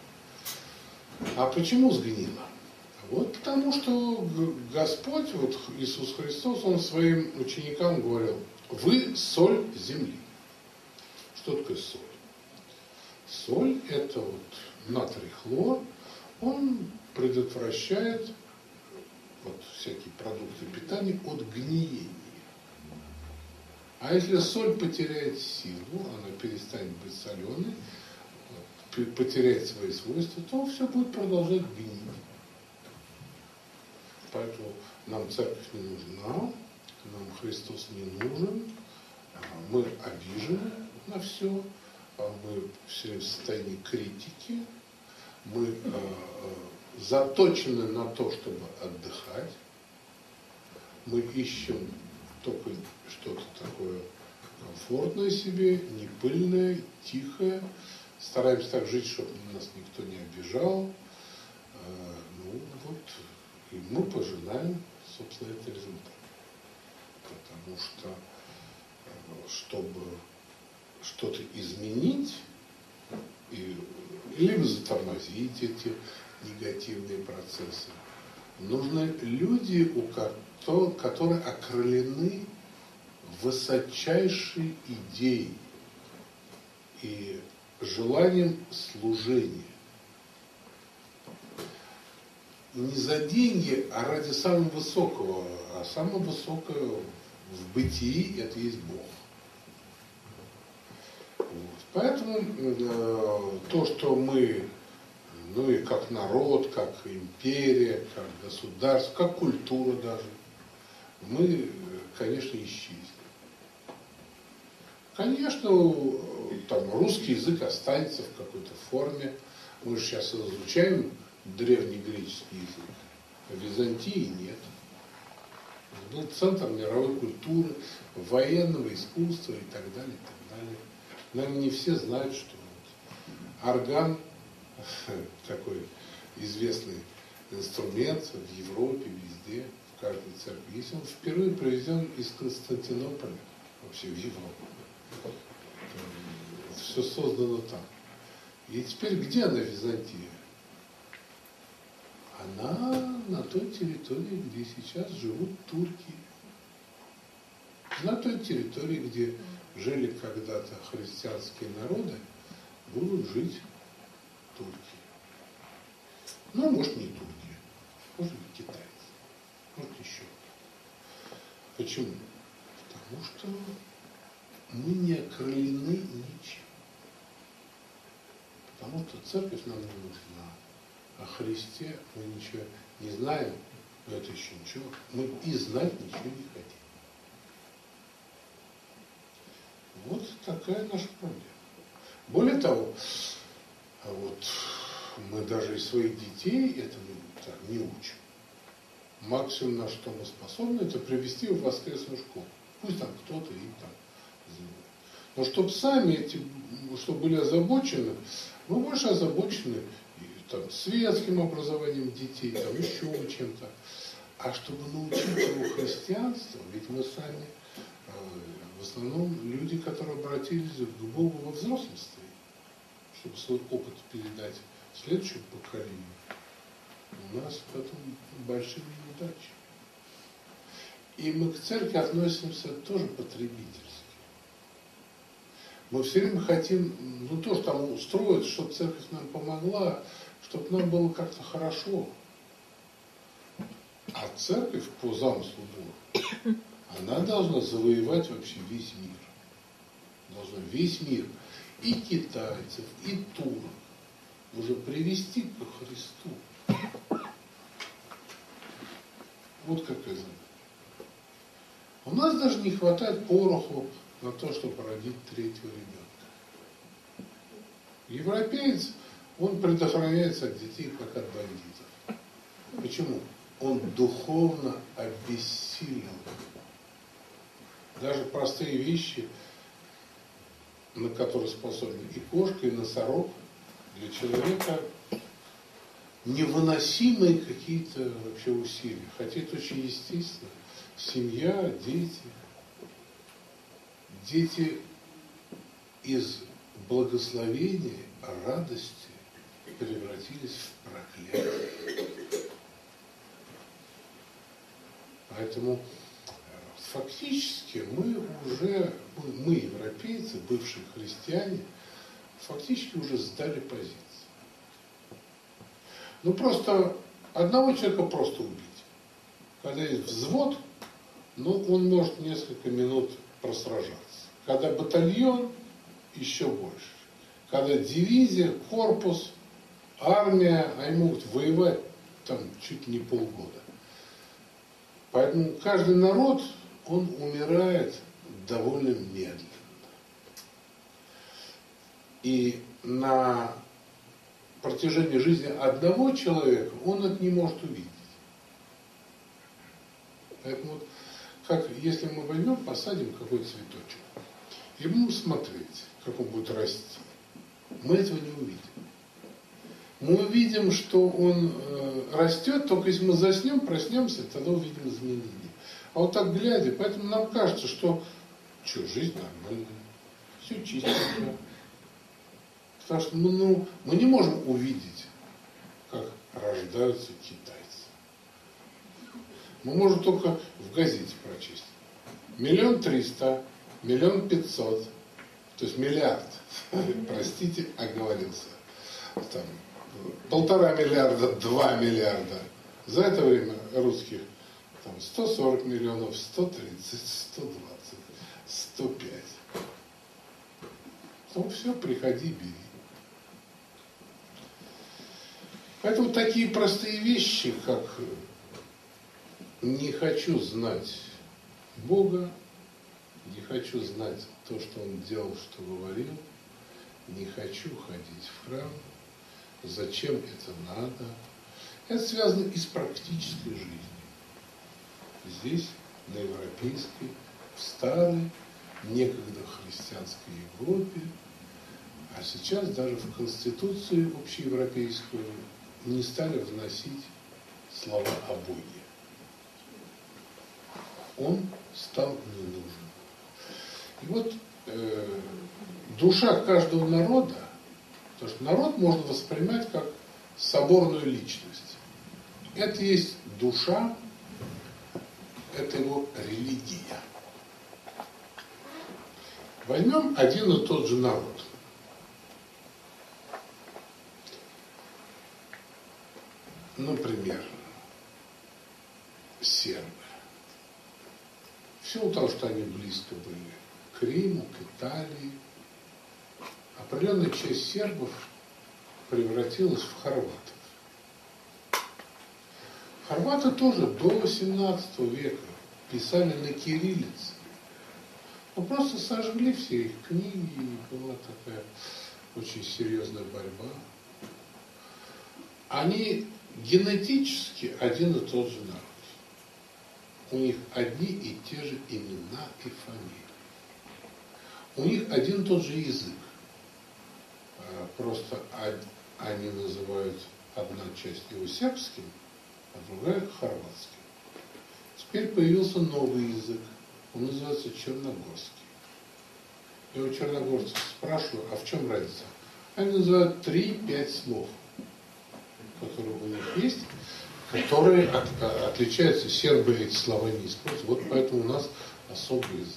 А почему сгнило? Вот потому что Господь, вот Иисус Христос, Он своим ученикам говорил: вы соль земли. Что такое соль? Соль – это вот натрий хлор, он предотвращает вот всякие продукты питания от гниения. А если соль потеряет силу, она перестанет быть соленой, потеряет свои свойства, то все будет продолжать гнить. Поэтому нам церковь не нужна, нам Христос не нужен, мы обижены на все, мы все время в состоянии критики, мы заточены на то, чтобы отдыхать, мы ищем только что-то такое комфортное себе, не пыльное, тихое, стараемся так жить, чтобы нас никто не обижал. Ну вот, и мы пожинаем, собственно, этот результат. Потому что, чтобы что-то изменить, и либо затормозить эти негативные процессы, нужны люди, которые окрылены высочайшей идеей и желанием служения. Не за деньги, а ради самого высокого. А самое высокое в бытии – это есть Бог. Вот. Поэтому то, что мы, ну и как народ, как империя, как государство, как культура даже, мы, конечно, исчезнем. Конечно, там русский язык останется в какой-то форме. Мы же сейчас изучаем древнегреческий язык. В Византии нет. Был центр мировой культуры, военного искусства и так далее, и так далее. Наверное, не все знают, что вот орган, такой известный инструмент в Европе, везде, в каждой церкви есть. Он впервые привезен из Константинополя, вообще в Европу. Все создано там. И теперь где она, Византия? Она на той территории, где сейчас живут турки. На той территории, где жили когда-то христианские народы, будут жить турки. Ну, может, не турки, может, китайцы, может, еще. Почему? Потому что мы не окрылены ничем. Потому что церковь нам не нужна. О Христе мы ничего не знаем, но это еще ничего. Мы и знать ничего не хотим. Вот такая наша проблема. Более того, вот мы даже и своих детей этому так не учим. Максимум, на что мы способны, это привести в воскресную школу. Пусть там кто-то им там занимает. Но чтобы сами эти, чтобы были озабочены, мы больше озабочены там, светским образованием детей, там, еще чем-то. А чтобы научить его христианству, ведь мы сами в основном люди, которые обратились к Богу во взрослом состоянии, чтобы свой опыт передать следующему поколению. У нас в этом большие неудачи. И мы к церкви относимся тоже потребительски. Мы все время хотим, ну то, что там устроить, чтобы церковь нам помогла, чтобы нам было как-то хорошо. А церковь по замыслу Бога, она должна завоевать вообще весь мир. Должна весь мир, и китайцев, и турок, уже привести ко Христу. Вот какая задача. У нас даже не хватает пороху на то, чтобы родить третьего ребенка. Европеец, он предохраняется от детей, как от бандитов. Почему? Он духовно обессилен. Даже простые вещи, на которые способны и кошка, и носорог, для человека невыносимые какие-то вообще усилия. Хотя это очень естественно. Семья, дети. Дети из благословения, радости превратились в проклятие. Поэтому фактически мы, европейцы, бывшие христиане, фактически уже сдали позиции. Ну просто одного человека просто убить. Когда есть взвод, ну он может несколько минут просражаться. Когда батальон, еще больше. Когда дивизия, корпус, армия, они могут воевать там чуть не полгода. Поэтому каждый народ, он умирает довольно медленно. И на протяжении жизни одного человека он это не может увидеть. Поэтому вот, как если мы возьмем, посадим какой-то цветочек и будем смотреть, как он будет расти, мы этого не увидим. Мы увидим, что он растет, только если мы заснем, проснемся, тогда увидим изменения. А вот так глядя, поэтому нам кажется, что жизнь нормальная, все чистенько. Потому что мы не можем увидеть, как рождаются китайцы. Мы можем только в газете прочесть. 1 300 000, 1 500 000, то есть миллиард. Простите, оговорился. Там 1,5 миллиарда, 2 миллиарда. За это время русских там 140 миллионов, 130, 120, 105. Ну все, приходи, бери. Поэтому такие простые вещи, как не хочу знать Бога, не хочу знать то, что Он делал, что говорил, не хочу ходить в храм, зачем это надо, это связано и с практической жизнью. Здесь, на европейской, в старой, некогда христианской Европе, а сейчас даже в Конституцию общеевропейскую не стали вносить слова о Боге. Он стал не нужен. И вот душа каждого народа, потому что народ можно воспринимать как соборную личность. Это есть душа, это его религия. Возьмем один и тот же народ. например, сербы. В силу того, что они близко были к Риму, к Италии, определенная часть сербов превратилась в хорватов. Хорваты тоже до XVIII века писали на кириллице. Но просто сожгли все их книги, и была такая очень серьезная борьба. Они генетически один и тот же народ. У них одни и те же имена и фамилии. У них один и тот же язык. Просто они называют одна часть его сербским, а другая хорватским. Теперь появился новый язык. Он называется черногорский. Я у черногорцев спрашиваю, а в чем разница? Они называют 3-5 слов, которые у них есть, которые отличаются. Сербы эти слова не используют. Вот поэтому у нас особый язык.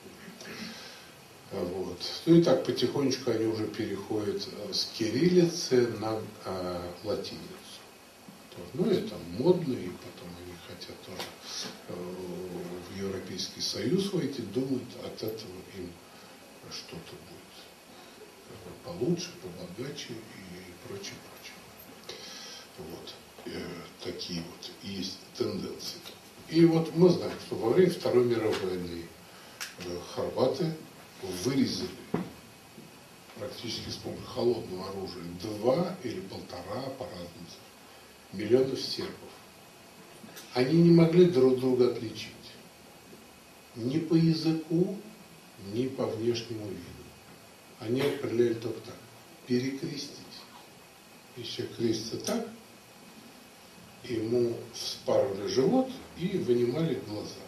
Вот. Ну и так потихонечку они уже переходят с кириллицы на латиницу. Ну это модно, и потом они хотят тоже в Европейский Союз войти, думают, от этого им что-то будет получше, побогаче и прочее, прочее. Вот. Такие вот есть тенденции. И вот мы знаем, что во время Второй мировой войны хорваты вырезали практически с помощью холодного оружия 2 или 1,5 по-разному миллионов сербов. Они не могли друг друга отличить ни по языку, ни по внешнему виду. Они определяли только так: перекрестить. Если человек крестится так, ему вспарывали живот и вынимали глаза.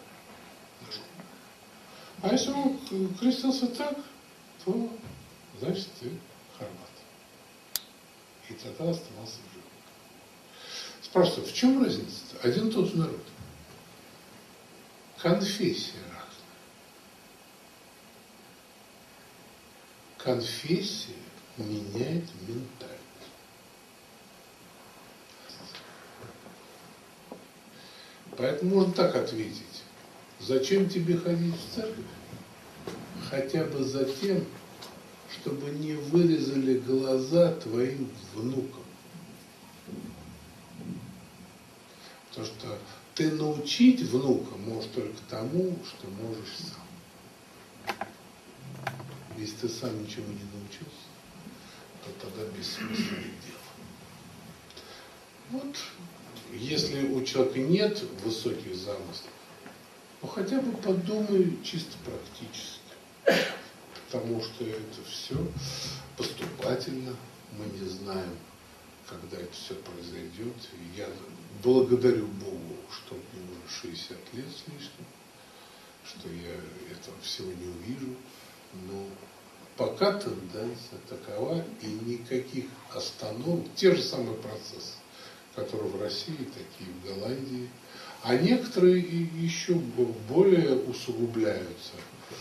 А если он крестился так, то значит ты хорват. И тогда оставался в живых. Спрашивают, в чем разница-то? Один и тот же народ. Конфессия разная. Конфессия меняет ментальность. Поэтому можно так ответить. Зачем тебе ходить в церковь? Хотя бы за тем, чтобы не вырезали глаза твоим внукам. Потому что ты научить внука можешь только тому, что можешь сам. Если ты сам ничего не научился, то тогда бессмысленное дело. Вот, если у человека нет высоких замыслов, ну хотя бы подумай чисто практически. Потому что это все поступательно. Мы не знаем, когда это все произойдет. И я благодарю Богу, что мне уже 60 лет с лишним, что я этого всего не увижу. Но пока тенденция такова, и никаких остановок, те же самые процессы, которые в России, такие в Голландии, а некоторые еще более усугубляются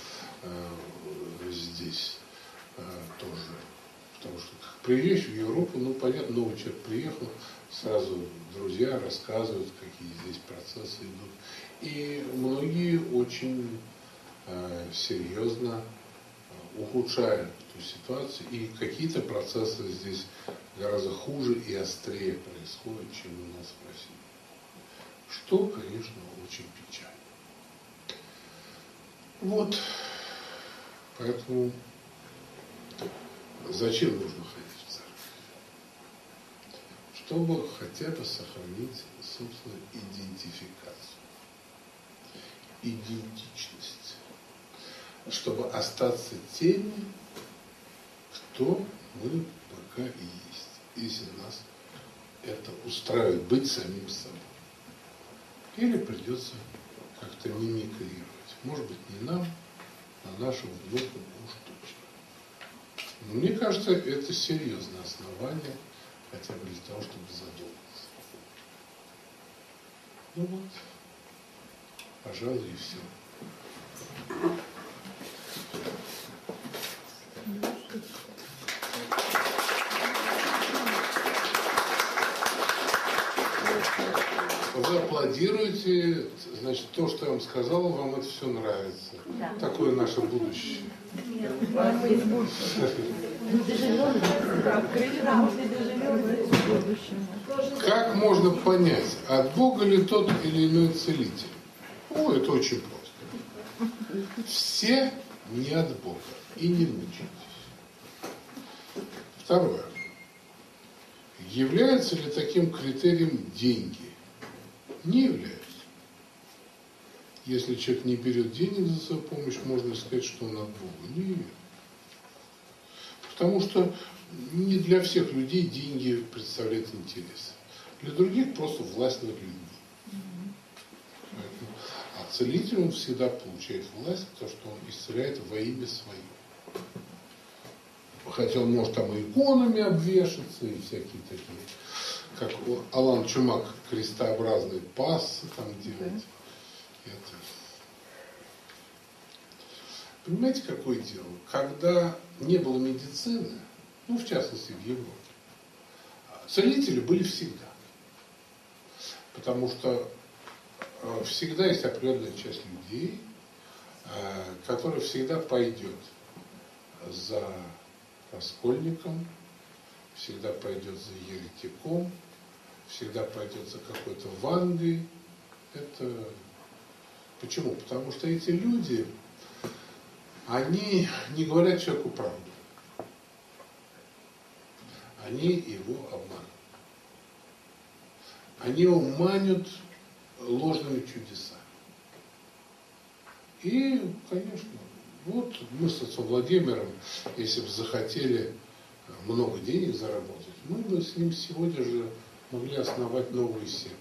здесь тоже. Потому что приезжаешь в Европу, ну понятно, новый человек приехал, сразу друзья рассказывают, какие здесь процессы идут. И многие очень серьезно ухудшают эту ситуацию, и какие-то процессы здесь гораздо хуже и острее происходят, чем у нас в России. Что, конечно, очень печально. Вот. Поэтому зачем нужно ходить в церковь? Чтобы хотя бы сохранить собственную идентификацию, идентичность. Чтобы остаться теми, кто мы пока и есть. Если нас это устраивает, быть самим собой. Или придется как-то мимикрировать. Может быть, не нам, а нашим внукам уж точно. Но мне кажется, это серьезное основание, хотя бы для того, чтобы задуматься. Ну вот, пожалуй, и все. аплодируете, значит, то, что я вам сказала, вам это все нравится. Да. Такое наше будущее. Как можно понять, от Бога ли тот или иной целитель? О, это очень просто. Все не от Бога. И не мучайтесь. Второе. Является ли таким критерием деньги? Не является. Если человек не берет денег за свою помощь, можно сказать, что он от Бога. Нет. Потому что не для всех людей деньги представляют интерес. Для других просто власть над людьми. Поэтому, а целитель он всегда получает власть, потому что он исцеляет во имя свое. Хотя он может там и иконами обвешаться, и всякие такие, как Алан Чумак, крестообразные пассы там делать. Это. Понимаете, какое дело? Когда не было медицины, ну, в частности, в Европе, целители были всегда. Потому что всегда есть определенная часть людей, которая всегда пойдет за раскольником, всегда пойдет за еретиком, всегда пойдет за какой-то вангой. Это почему? Потому что эти люди, они не говорят человеку правду. Они его обманывают. Они его манят ложными чудесами. И, конечно, вот мы с отцом Владимиром, если бы захотели много денег заработать, мы бы с ним сегодня же могли основать новую секту.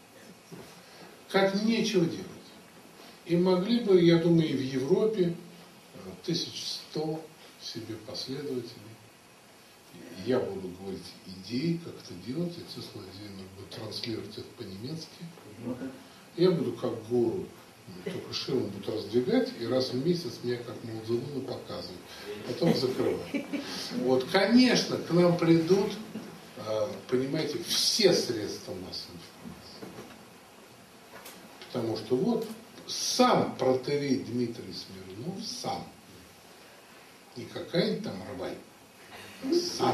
Как нечего делать. И могли бы, я думаю, и в Европе 1100 себе последователей. Я буду говорить идеи, как это делать, отец Владимир будет транслировать это по-немецки. Я буду как гуру, только ширму буду раздвигать, и раз в месяц меня как Молдавану показывать, потом закрывать. Вот, конечно, к нам придут, понимаете, все средства массовой информации. Потому что вот сам протоиерей Дмитрий Смирнов, сам, не какая-нибудь там рвань, сам.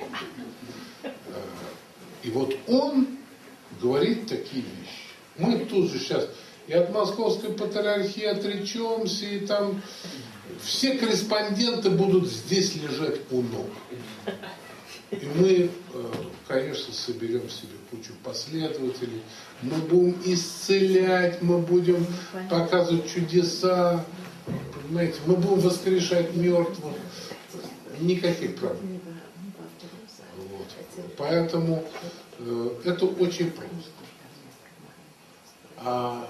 И вот он говорит такие вещи. Мы тут же сейчас и от Московской патриархии отречемся, и там все корреспонденты будут здесь лежать у ног. И мы, конечно, соберем себе кучу последователей, мы будем исцелять, мы будем показывать чудеса, понимаете, мы будем воскрешать мертвых. Никаких проблем. Вот. Поэтому это очень просто. А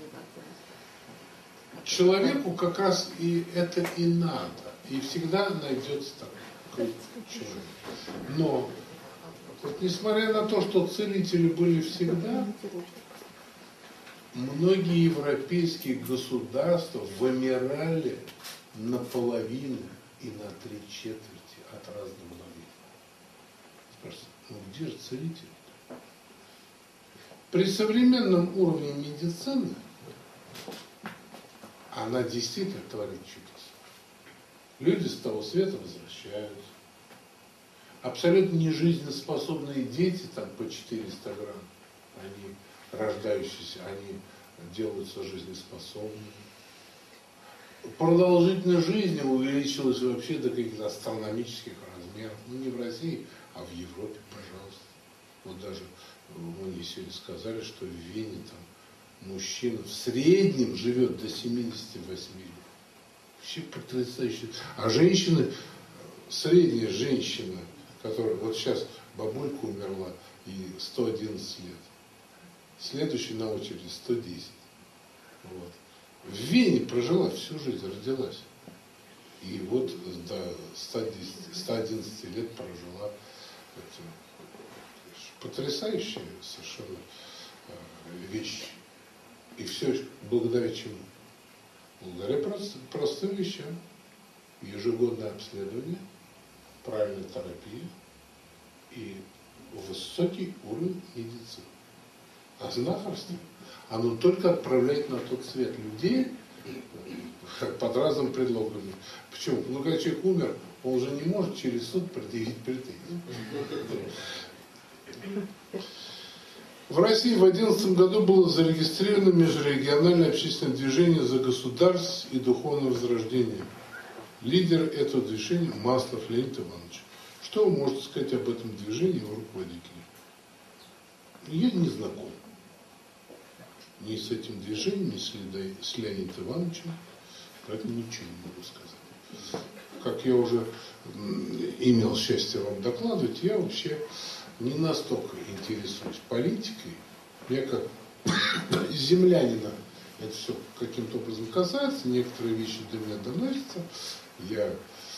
человеку как раз и это и надо. И всегда найдется такой человек. Но вот, несмотря на то, что целители были всегда, многие европейские государства вымирали наполовину и на 3/4 от разных болезней. Спрашивают, ну где же целитель? При современном уровне медицины она действительно творит чудеса. Люди с того света возвращаются. Абсолютно нежизнеспособные дети, там по 400 грамм, они рождающиеся, они делаются жизнеспособными. Продолжительность жизни увеличилась вообще до каких-то астрономических размеров. Ну не в России, а в Европе, пожалуйста. Вот даже мне сегодня сказали, что в Вене там мужчина в среднем живет до 78 лет. Вообще потрясающе. А женщины, средняя женщина, которая вот сейчас бабулька умерла, и 111 лет. Следующая на очереди 110. Вот. В Вене прожила всю жизнь, родилась. И вот до 111 лет прожила. Это потрясающая совершенно вещь. И все благодаря чему? Благодаря простым вещам. Ежегодное обследование, правильная терапия и высокий уровень медицины. А знахарство, оно только отправляет на тот свет людей под разным предлогами. Почему? Ну, когда человек умер, он уже не может через суд предъявить претензии. В России в 2011 году было зарегистрировано межрегиональное общественное движение за государство и духовное возрождение. Лидер этого движения Маслов Леонид Иванович. Что вы можете сказать об этом движении, его руководителе? Я не знаком ни с этим движением, ни с Леонидом Ивановичем, поэтому ничего не могу сказать. Как я уже имел счастье вам докладывать, я вообще не настолько интересуюсь политикой. Я как землянина это все каким-то образом касается, некоторые вещи до меня доносятся. Я,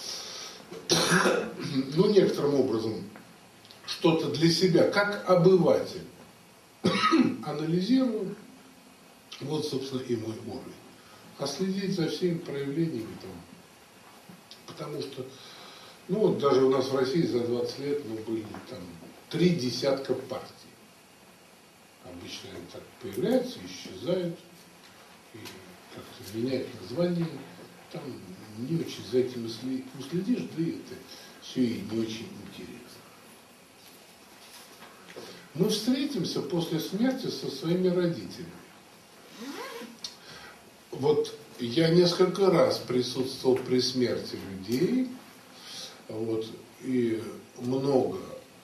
некоторым образом что-то для себя, как обыватель, анализирую. Вот, собственно, и мой уровень. А следить за всеми проявлениями там, потому что, даже у нас в России за 20 лет, были там 3 десятка партий. Обычно они так появляются, исчезают, и как-то меняют название. Там не очень за этим уследишь, да и это все и не очень интересно. Мы встретимся после смерти со своими родителями. Вот я несколько раз присутствовал при смерти людей, и много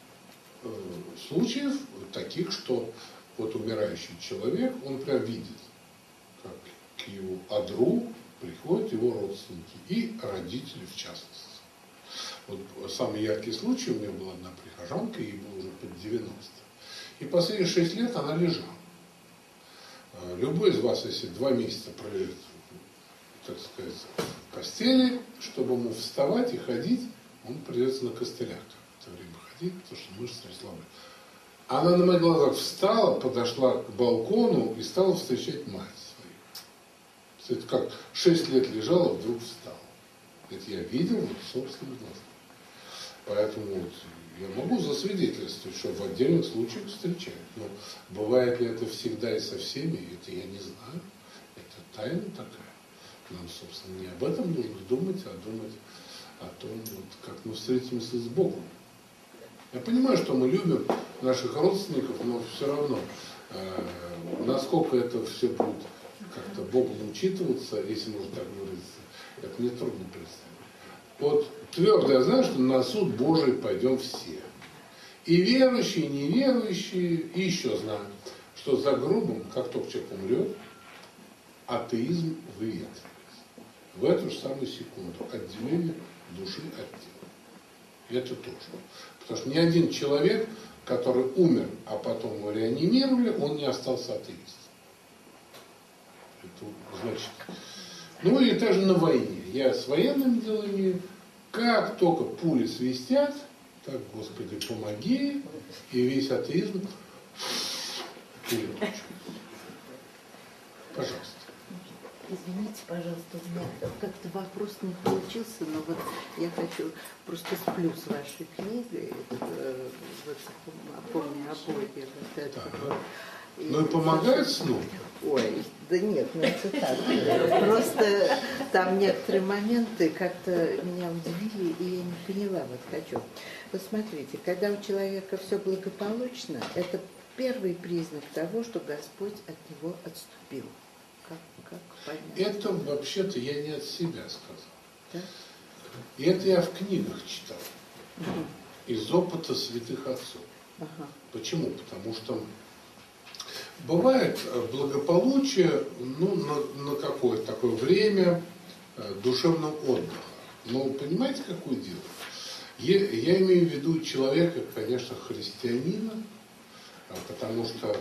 случаев таких, что умирающий человек, он прям видит, как к его одру приходят его родственники и родители в частности. Самый яркий случай, у меня была одна прихожанка, ей было уже под 90. И последние 6 лет она лежала. Любой из вас, если 2 месяца пролежит, так сказать, в постели, чтобы ему вставать и ходить, он придется на костылях в это время ходить, потому что мышцы расслаблены. Она на моих глазах встала, подошла к балкону и стала встречать мать свою. Это как 6 лет лежала, вдруг встала. Это я видел собственными глазами. Поэтому я могу засвидетельствовать, что в отдельных случаях встречают. Но бывает ли это всегда и со всеми, это я не знаю. Это тайна такая. Нам, собственно, не об этом нужно думать, а думать о том, как мы встретимся с Богом. Я понимаю, что мы любим наших родственников, но все равно, насколько это все будет как-то Богом учитываться, если можно так выразиться, это мне трудно представить. Твердо я знаю, что на суд Божий пойдем все. И верующие, и неверующие, и еще знаю, что за гробом, как только человек умрет, атеизм выветривается. В эту же самую секунду отделение души от тела. И это тоже. Потому что ни один человек, который умер, а потом его реанимировали, он не остался атеистом. Это значит. И также на войне. Я с военными делами, как только пули свистят, так, Господи, помоги, и весь атеизм улетучивается. Пожалуйста. Извините, пожалуйста, у меня как-то вопрос не получился, но я хочу, просто сплю с вашей книгой, «Помни о Боге». И помогает сну? Ой, да нет, это так. Просто там некоторые моменты как-то меня удивили, и я не поняла, хочу. Смотрите, когда у человека все благополучно, это первый признак того, что Господь от него отступил. Как понять? Это вообще-то я не от себя сказал. Да? И это я в книгах читал. Из опыта святых отцов. Почему? Потому что бывает благополучие на какое-то такое время душевного отдыха. Но понимаете, какое дело? Я имею в виду человека, конечно, христианина, потому что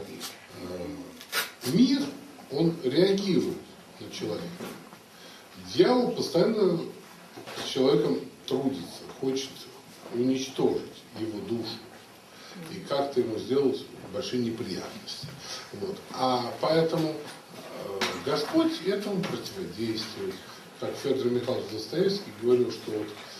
мир, он реагирует на человека. Дьявол постоянно с человеком трудится, хочет уничтожить его душу и как-то ему сделать большие неприятности. А поэтому Господь этому противодействует. Как Федор Михайлович Достоевский говорил, что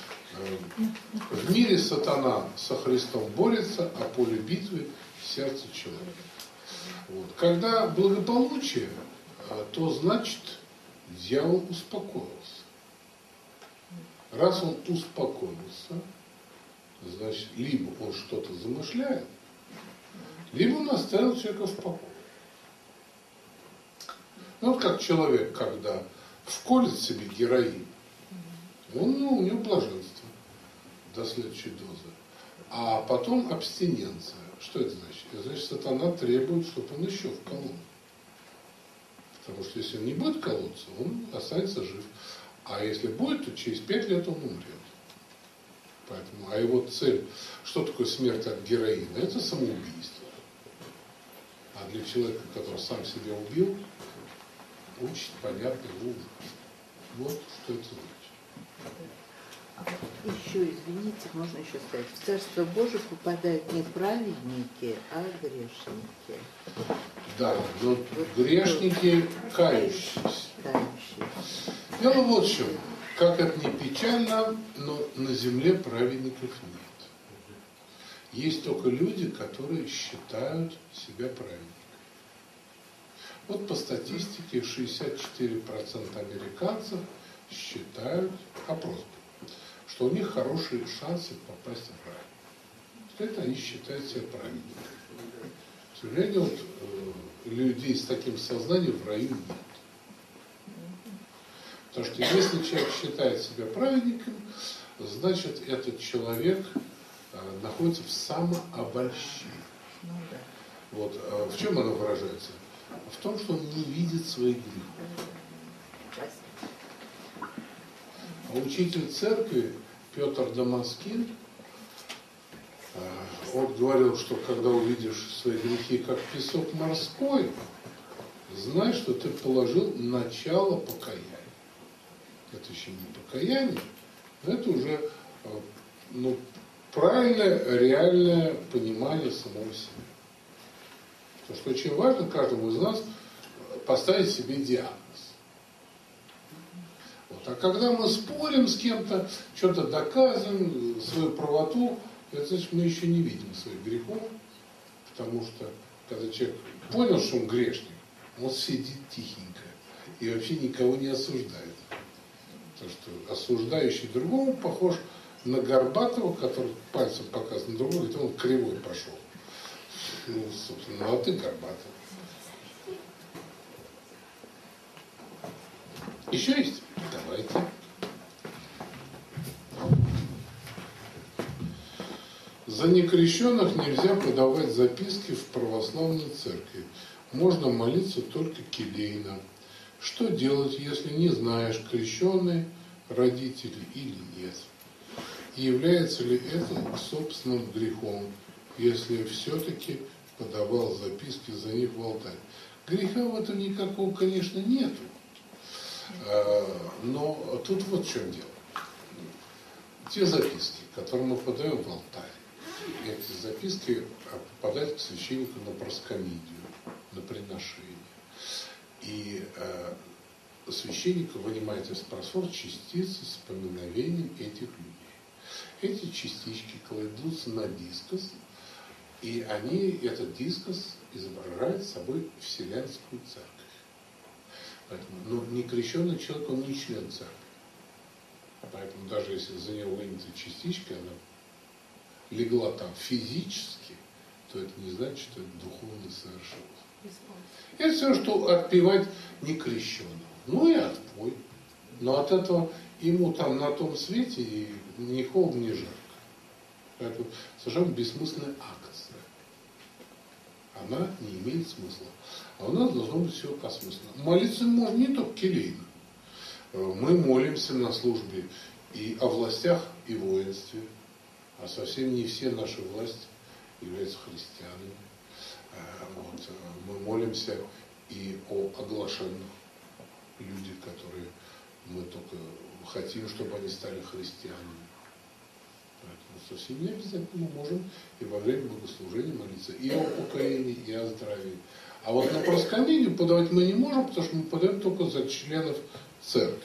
в мире сатана со Христом борется, а поле битвы – сердце человека. Вот. Когда благополучие, то значит дьявол успокоился. Раз он успокоился, значит, либо он что-то замышляет, либо он оставил человека в покое. Ну, вот как человек, когда вколет себе героин, у него блаженство до следующей дозы. А потом абстиненция. Что это значит? Это значит, сатана требует, чтобы он еще вколол. Потому что если он не будет колоться, он останется жив. А если будет, то через 5 лет он умрет. Поэтому, а его цель, что такое смерть от героина? Это самоубийство. А для человека, который сам себя убил, учит понятный ужас. Вот что это значит. Еще, извините, можно еще сказать, в Царство Божие попадают не праведники, а грешники. Да, но грешники кающиеся. Дело вот в чем. Как это ни печально, но на земле праведников нет. Есть только люди, которые считают себя праведниками. Вот по статистике 64% американцев считают, опрос был, что у них хорошие шансы попасть в рай. Это они считают себя праведниками. К сожалению, вот, людей с таким сознанием в раю нет. Потому что если человек считает себя праведником, значит, этот человек находится в самообольщении. Вот. В чем оно выражается? В том, что он не видит своих грехов. А учитель церкви Петр Дамаскин, он говорил, что когда увидишь свои грехи как песок морской, знай, что ты положил начало покаяния. Это еще не покаяние, но это уже правильное, реальное понимание самого себя. Потому что очень важно каждому из нас поставить себе диагноз. Вот. А когда мы спорим с кем-то, что-то доказываем, свою правоту, это значит, мы еще не видим своих грехов, потому что когда человек понял, что он грешник, он сидит тихенько и вообще никого не осуждает. Потому что осуждающий другому похож на Горбатова, который пальцем показывает на другого, говорит, он кривой пошел. Ну, собственно, а ты Горбатов. Еще есть? Давайте. За некрещенных нельзя подавать записки в православной церкви. Можно молиться только келейно. Что делать, если не знаешь, крещеные родители или нет? И является ли это собственным грехом, если все-таки подавал записки за них в алтарь? Греха в этом никакого, конечно, нету. Но тут вот в чем дело. Те записки, которые мы подаем в алтарь, эти записки попадают к священнику на проскомидию, на приношение. И священник вынимает из просфор частицы с поминовением этих людей. Эти частички кладутся на дискос, и этот дискос изображает собой вселенскую церковь. Поэтому, некрещенный человек, он не член церкви. Поэтому даже если за него вынята частичка, она легла там физически, то это не значит, что это духовно совершилось. Это все, что отпевать некрещенного. Ну и отпой. Но от этого ему там на том свете и ни холодно, ни жарко. Поэтому совершенно бессмысленная акция. Она не имеет смысла. А у нас должно быть все осмысленно. Молиться можно не только келейно. Мы молимся на службе и о властях, и воинстве. А совсем не все наши власти являются христианами. Вот. Мы молимся и о оглашенных людях, которые мы только хотим, чтобы они стали христианами. Поэтому совсем не обязательно мы можем и во время богослужения молиться и о покаянии, и о здравии. А вот на проскомидию подавать мы не можем, потому что мы подаем только за членов церкви.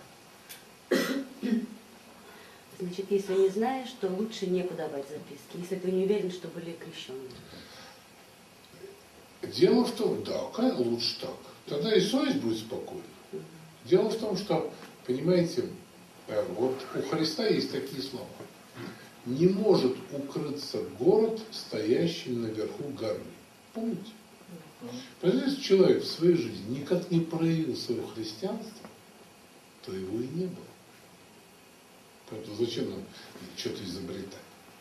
Значит, если не знаешь, то лучше не подавать записки, если ты не уверен, что были крещенные. Дело в том, да, лучше так. Тогда и совесть будет спокойна. Дело в том, что, понимаете, вот у Христа есть такие слова. Не может укрыться город, стоящий наверху горы. Помните? Если человек в своей жизни никак не проявил свое христианство, то его и не было. Поэтому зачем нам что-то изобретать?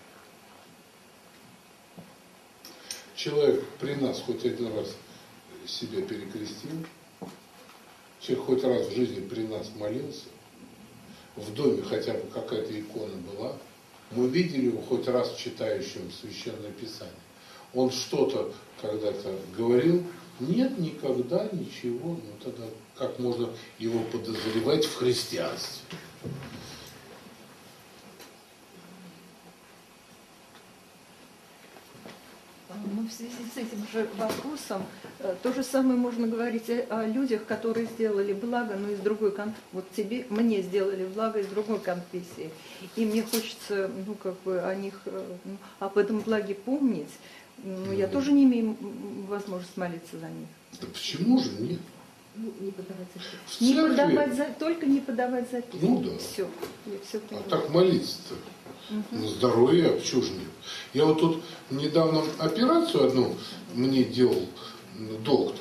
Человек при нас хоть один раз себя перекрестил, человек хоть раз в жизни при нас молился, в доме хотя бы какая-то икона была, мы видели его хоть раз читающим Священное Писание. Он что-то когда-то говорил, нет, никогда ничего, ну тогда как можно его подозревать в христианстве? Ну, в связи с этим же вопросом то же самое можно говорить о людях, которые сделали благо, но из другой конфессии. Вот тебе, мне сделали благо из другой конфессии. И мне хочется, ну, как бы о них, об этом благе помнить. Но я тоже не имею возможности молиться за них. Да почему же нет? Ну, не подавать записки. В Не церкви, подавать, только не подавать записки. Ну да. Все. Я все а поняла. так молиться-то на здоровье, а почему же нет? Я вот тут недавно операцию одну мне делал доктор.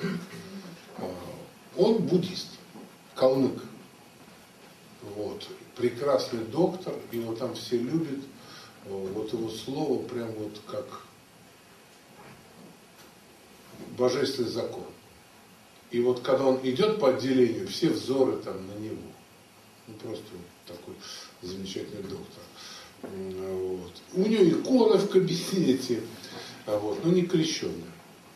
Он буддист, калмык. Вот. Прекрасный доктор, его там все любят. Вот его слово прям вот как божественный закон. И вот когда он идет по отделению, все взоры там на него. Ну, просто вот такой замечательный доктор. Вот. У него икона в кабинете, вот, но не крещенная.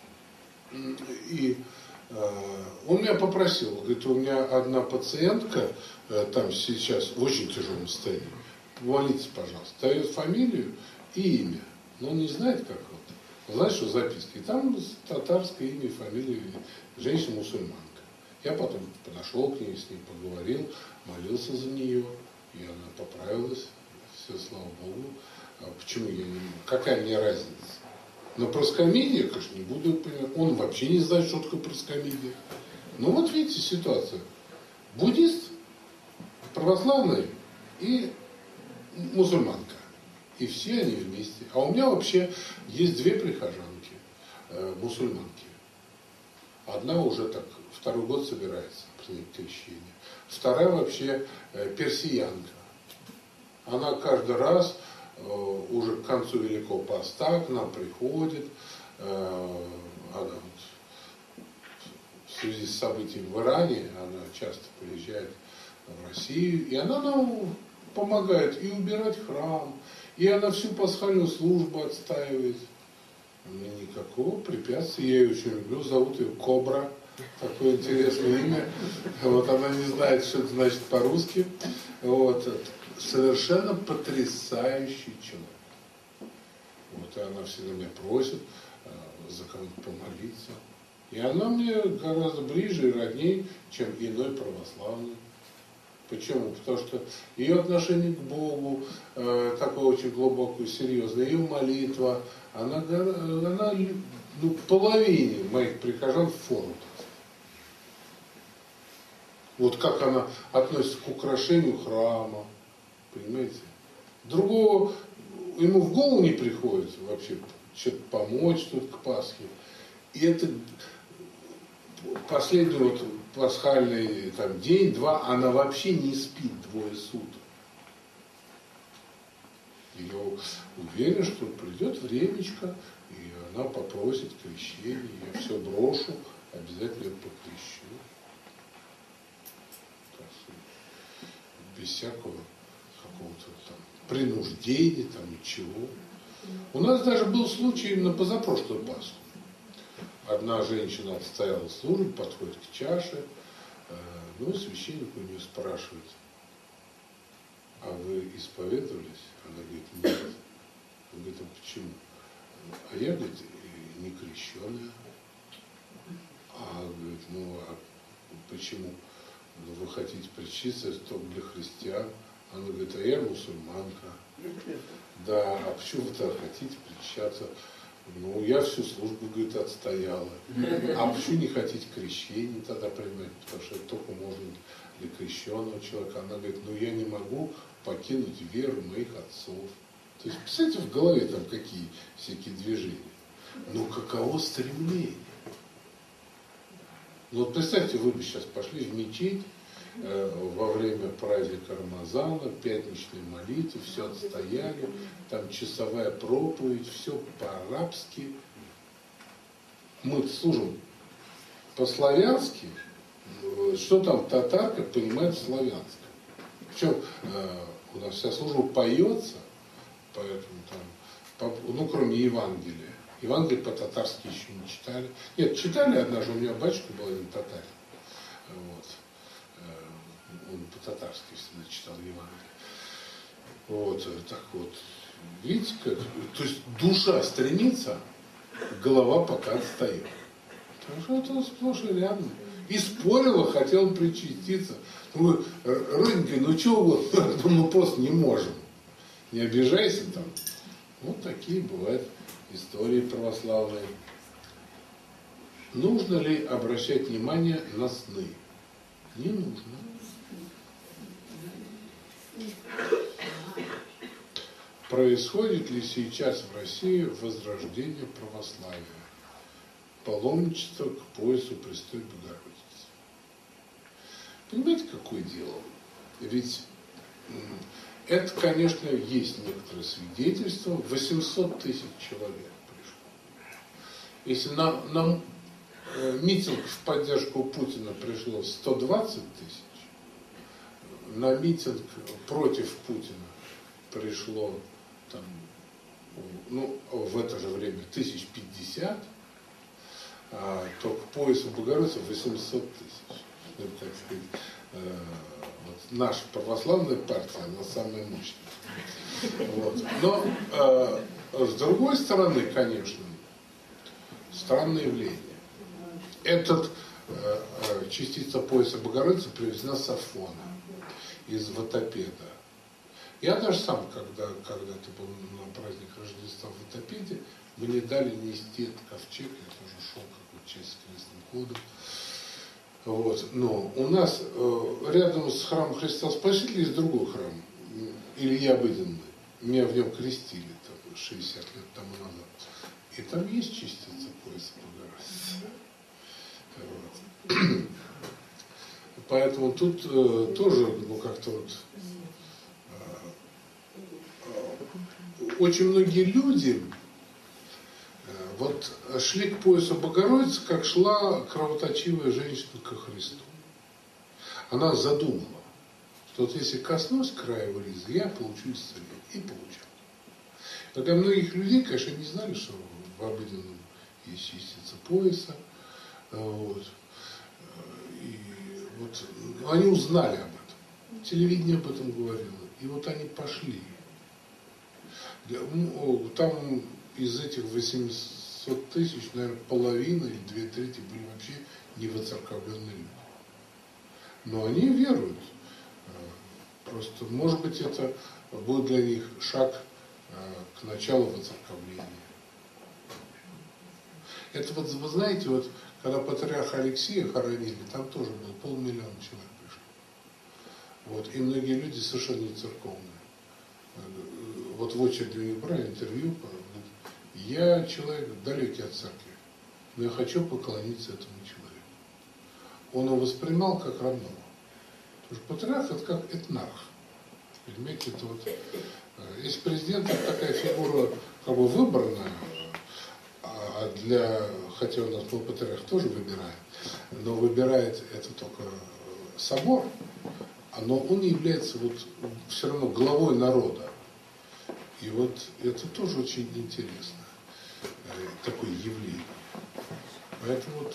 И он меня попросил, говорит, у меня одна пациентка там сейчас в очень тяжелом состоянии. Помолитесь, пожалуйста. Дает фамилию и имя. Но он не знает, как вот. Он знает, что записки. И там татарское имя и фамилия, женщина-мусульманка. Я потом подошел к ней, с ней поговорил, молился за нее, и она поправилась. Все, слава Богу. А почему я не... Какая мне разница? Но проскомидия, конечно, не буду понимать. Он вообще не знает, что такое проскомидия. Ну вот видите ситуацию. Буддист, православный и мусульманка. И все они вместе. А у меня вообще есть две прихожанки, мусульманки. Одна уже так второй год собирается принять крещение. Вторая вообще персиянка. Она каждый раз уже к концу Великого Поста к нам приходит. Она вот, в связи с событиями в Иране, она часто приезжает в Россию, и она нам помогает и убирать храм, и она всю пасхальную службу отстаивает. Мне никакого препятствия, я ее очень люблю, зовут ее Кобра, такое интересное имя. Вот она не знает, что это значит по-русски. Вот. Совершенно потрясающий человек. Вот, и она всегда меня просит за кого-то помолиться. И она мне гораздо ближе и родней, чем иной православный. Почему? Потому что ее отношение к Богу такое очень глубокое, серьезное, ее молитва, она ну, половине моих прихожан в форму. Вот как она относится к украшению храма, понимаете? Другого ему в голову не приходит вообще что-то помочь тут к Пасхе. И это последний вот пасхальный там, день-два, она вообще не спит двое суток. И я уверен, что придет времечко, и она попросит крещения, я все брошу, обязательно ее покрещу. Без всякого какого-то там принуждения, там ничего. У нас даже был случай на позапрошлую Пасху. Одна женщина отстояла службу, подходит к чаше, ну, священник у нее спрашивает, а вы исповедовались? Она говорит, нет. Он говорит, а почему? А я, говорит, не крещеная. А говорит, ну, а почему? Ну, вы хотите причиться только для христиан? Она говорит, а я мусульманка. Да, а почему вы так хотите причащаться? Ну, я всю службу, говорит, отстояла. А почему не хотите крещение тогда принимать? Потому что это только можно для крещенного человека. Она говорит, ну я не могу покинуть веру моих отцов. То есть, представляете, в голове там какие всякие движения. Ну, каково стремление? Ну, вот представьте, вы бы сейчас пошли в мечеть во время праздника Рамазана, пятничной молитвы, все отстояли, там часовая проповедь, все по-арабски. Мы служим по-славянски, что там татарка понимает в славянском. Причем у нас вся служба поется, поэтому там, ну, кроме Евангелия. Евангелие по-татарски еще не читали. Нет, читали однажды, у меня батюшка был один татарин. Вот. Он по-татарски всегда читал Евангелие. Вот, так вот. Видите, как? То есть душа стремится, голова пока отстает. Так что это сплошь и рядом. И спорила, хотел причаститься. Ну, Роденька, ну чего вот, мы просто не можем. Не обижайся там. Вот такие бывают истории православные. Нужно ли обращать внимание на сны? Не нужно. Происходит ли сейчас в России возрождение православия? Паломничество к поясу Престой Богородицы. Понимаете, какое дело? Ведь это, конечно, есть некоторые свидетельства. 800 тысяч человек пришло. Если на митинг в поддержку Путина пришло 120 тысяч, на митинг против Путина пришло там, ну, в это же время 1050, то к поясу Богородицы 800 тысяч. Это, так сказать, вот наша православная партия, она самая мощная. Вот. Но с другой стороны, конечно, странное явление. Этот частица пояса Богородицы привезена с Афона, из Ватопеда. Я даже сам, когда-то был на праздник Рождества в Ватопеде, мне дали нести этот ковчег, я тоже шел какую-то часть с крестным ходом. Вот. Но у нас рядом с храмом Христа Спасителя есть другой храм, Илья Обыденный. Меня в нем крестили там, 60 лет тому назад. И там есть частица пояса Богородицы. Вот. Поэтому тут тоже, ну, как-то вот очень многие люди вот шли к поясу Богородицы, как шла кровоточивая женщина ко Христу. Она задумала, что вот если коснусь края его ризы, я получу исцеление. И получал. Но для многих людей, конечно, не знали, что в обыденном есть частица пояса. Вот. И вот они узнали об этом. Телевидение об этом говорило. И вот они пошли. Там из этих 800 тысяч, наверное, половина или 2/3 были вообще не воцерковленные люди. Но они веруют. Просто, может быть, это будет для них шаг к началу воцерковления. Это вот, вы знаете, вот, когда патриарха Алексея хоронили, там тоже было 500 000 человек пришло. Вот, и многие люди совершенно не церковные. Вот в очереди у них брали интервью, я человек далекий от церкви, но я хочу поклониться этому человеку. Он его воспринимал как родного. Потому что патриарх это как этнарх. Понимаете, это вот, если президент это такая фигура как бы выбранная, а хотя у нас был патриарх тоже выбирает, но выбирает это только собор, но он является вот все равно главой народа. И вот это тоже очень интересно, такое явление. Поэтому вот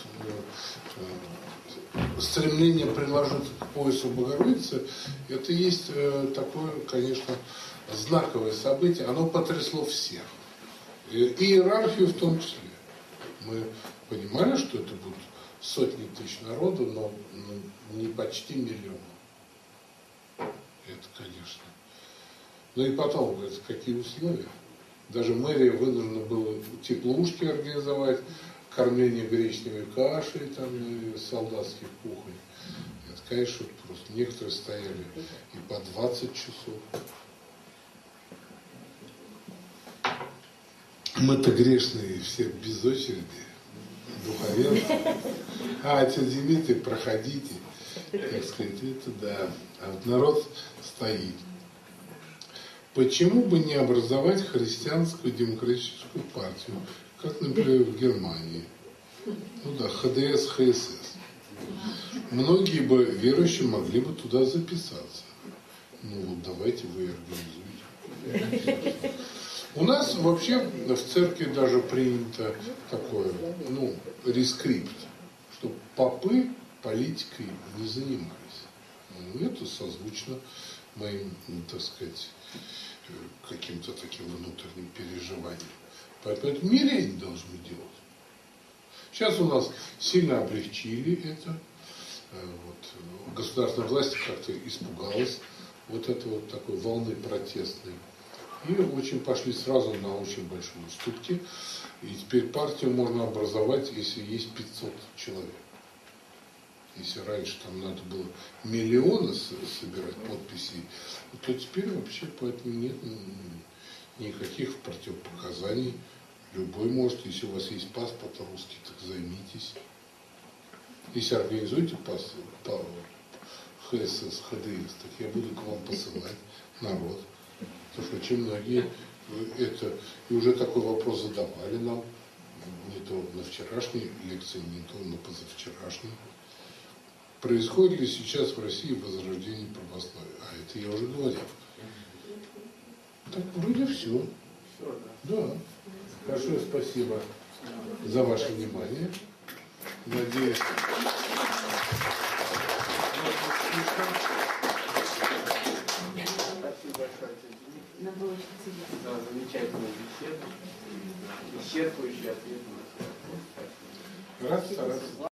стремление приложиться к поясу Богородицы, это есть такое, конечно, знаковое событие. Оно потрясло всех. И иерархию в том числе. Мы понимали, что это будут сотни тысяч народу, но не почти миллион. Это, конечно. Ну и потом, говорится, какие условия. Даже мэрия вынуждена была теплушки организовать, кормление гречневой кашей, там, и солдатских кухонь. Это, конечно, просто некоторые стояли и по 20 часов. Мы-то грешные все без очереди, духовенцы. А отец Дмитрий, проходите. Так сказать, это да. А вот народ стоит. Почему бы не образовать христианскую демократическую партию, как, например, в Германии? Ну да, ХДС, ХСС. Многие бы верующие могли бы туда записаться. Ну вот давайте вы организуете. У нас вообще в церкви даже принято такое, ну, рескрипт, что попы политикой не занимались. Ну, это созвучно моим, так сказать, каким-то таким внутренним переживаниям. Поэтому это в мире они должны делать. Сейчас у нас сильно облегчили это. Вот. Государственная власть как-то испугалась вот этой вот такой волны протестной. И очень пошли сразу на очень большие уступки. И теперь партию можно образовать, если есть 500 человек. Если раньше там надо было миллионы собирать подписей, то теперь вообще поэтому нет никаких противопоказаний. Любой может, если у вас есть паспорт русский, так займитесь. Если организуете по ХСС, ХДС, так я буду к вам посылать народ. Потому что очень многие это, и уже такой вопрос задавали нам, не то на вчерашней лекции, не то на позавчерашней. Происходит ли сейчас в России возрождение православия? А это я уже говорил. Так вроде все. Да. Большое спасибо за ваше внимание. Надеюсь. Спасибо большое, отец Дмитрий. Нам было очень интересно. За замечательную беседу. Исчерпывающий ответ на все вопросы. Раз.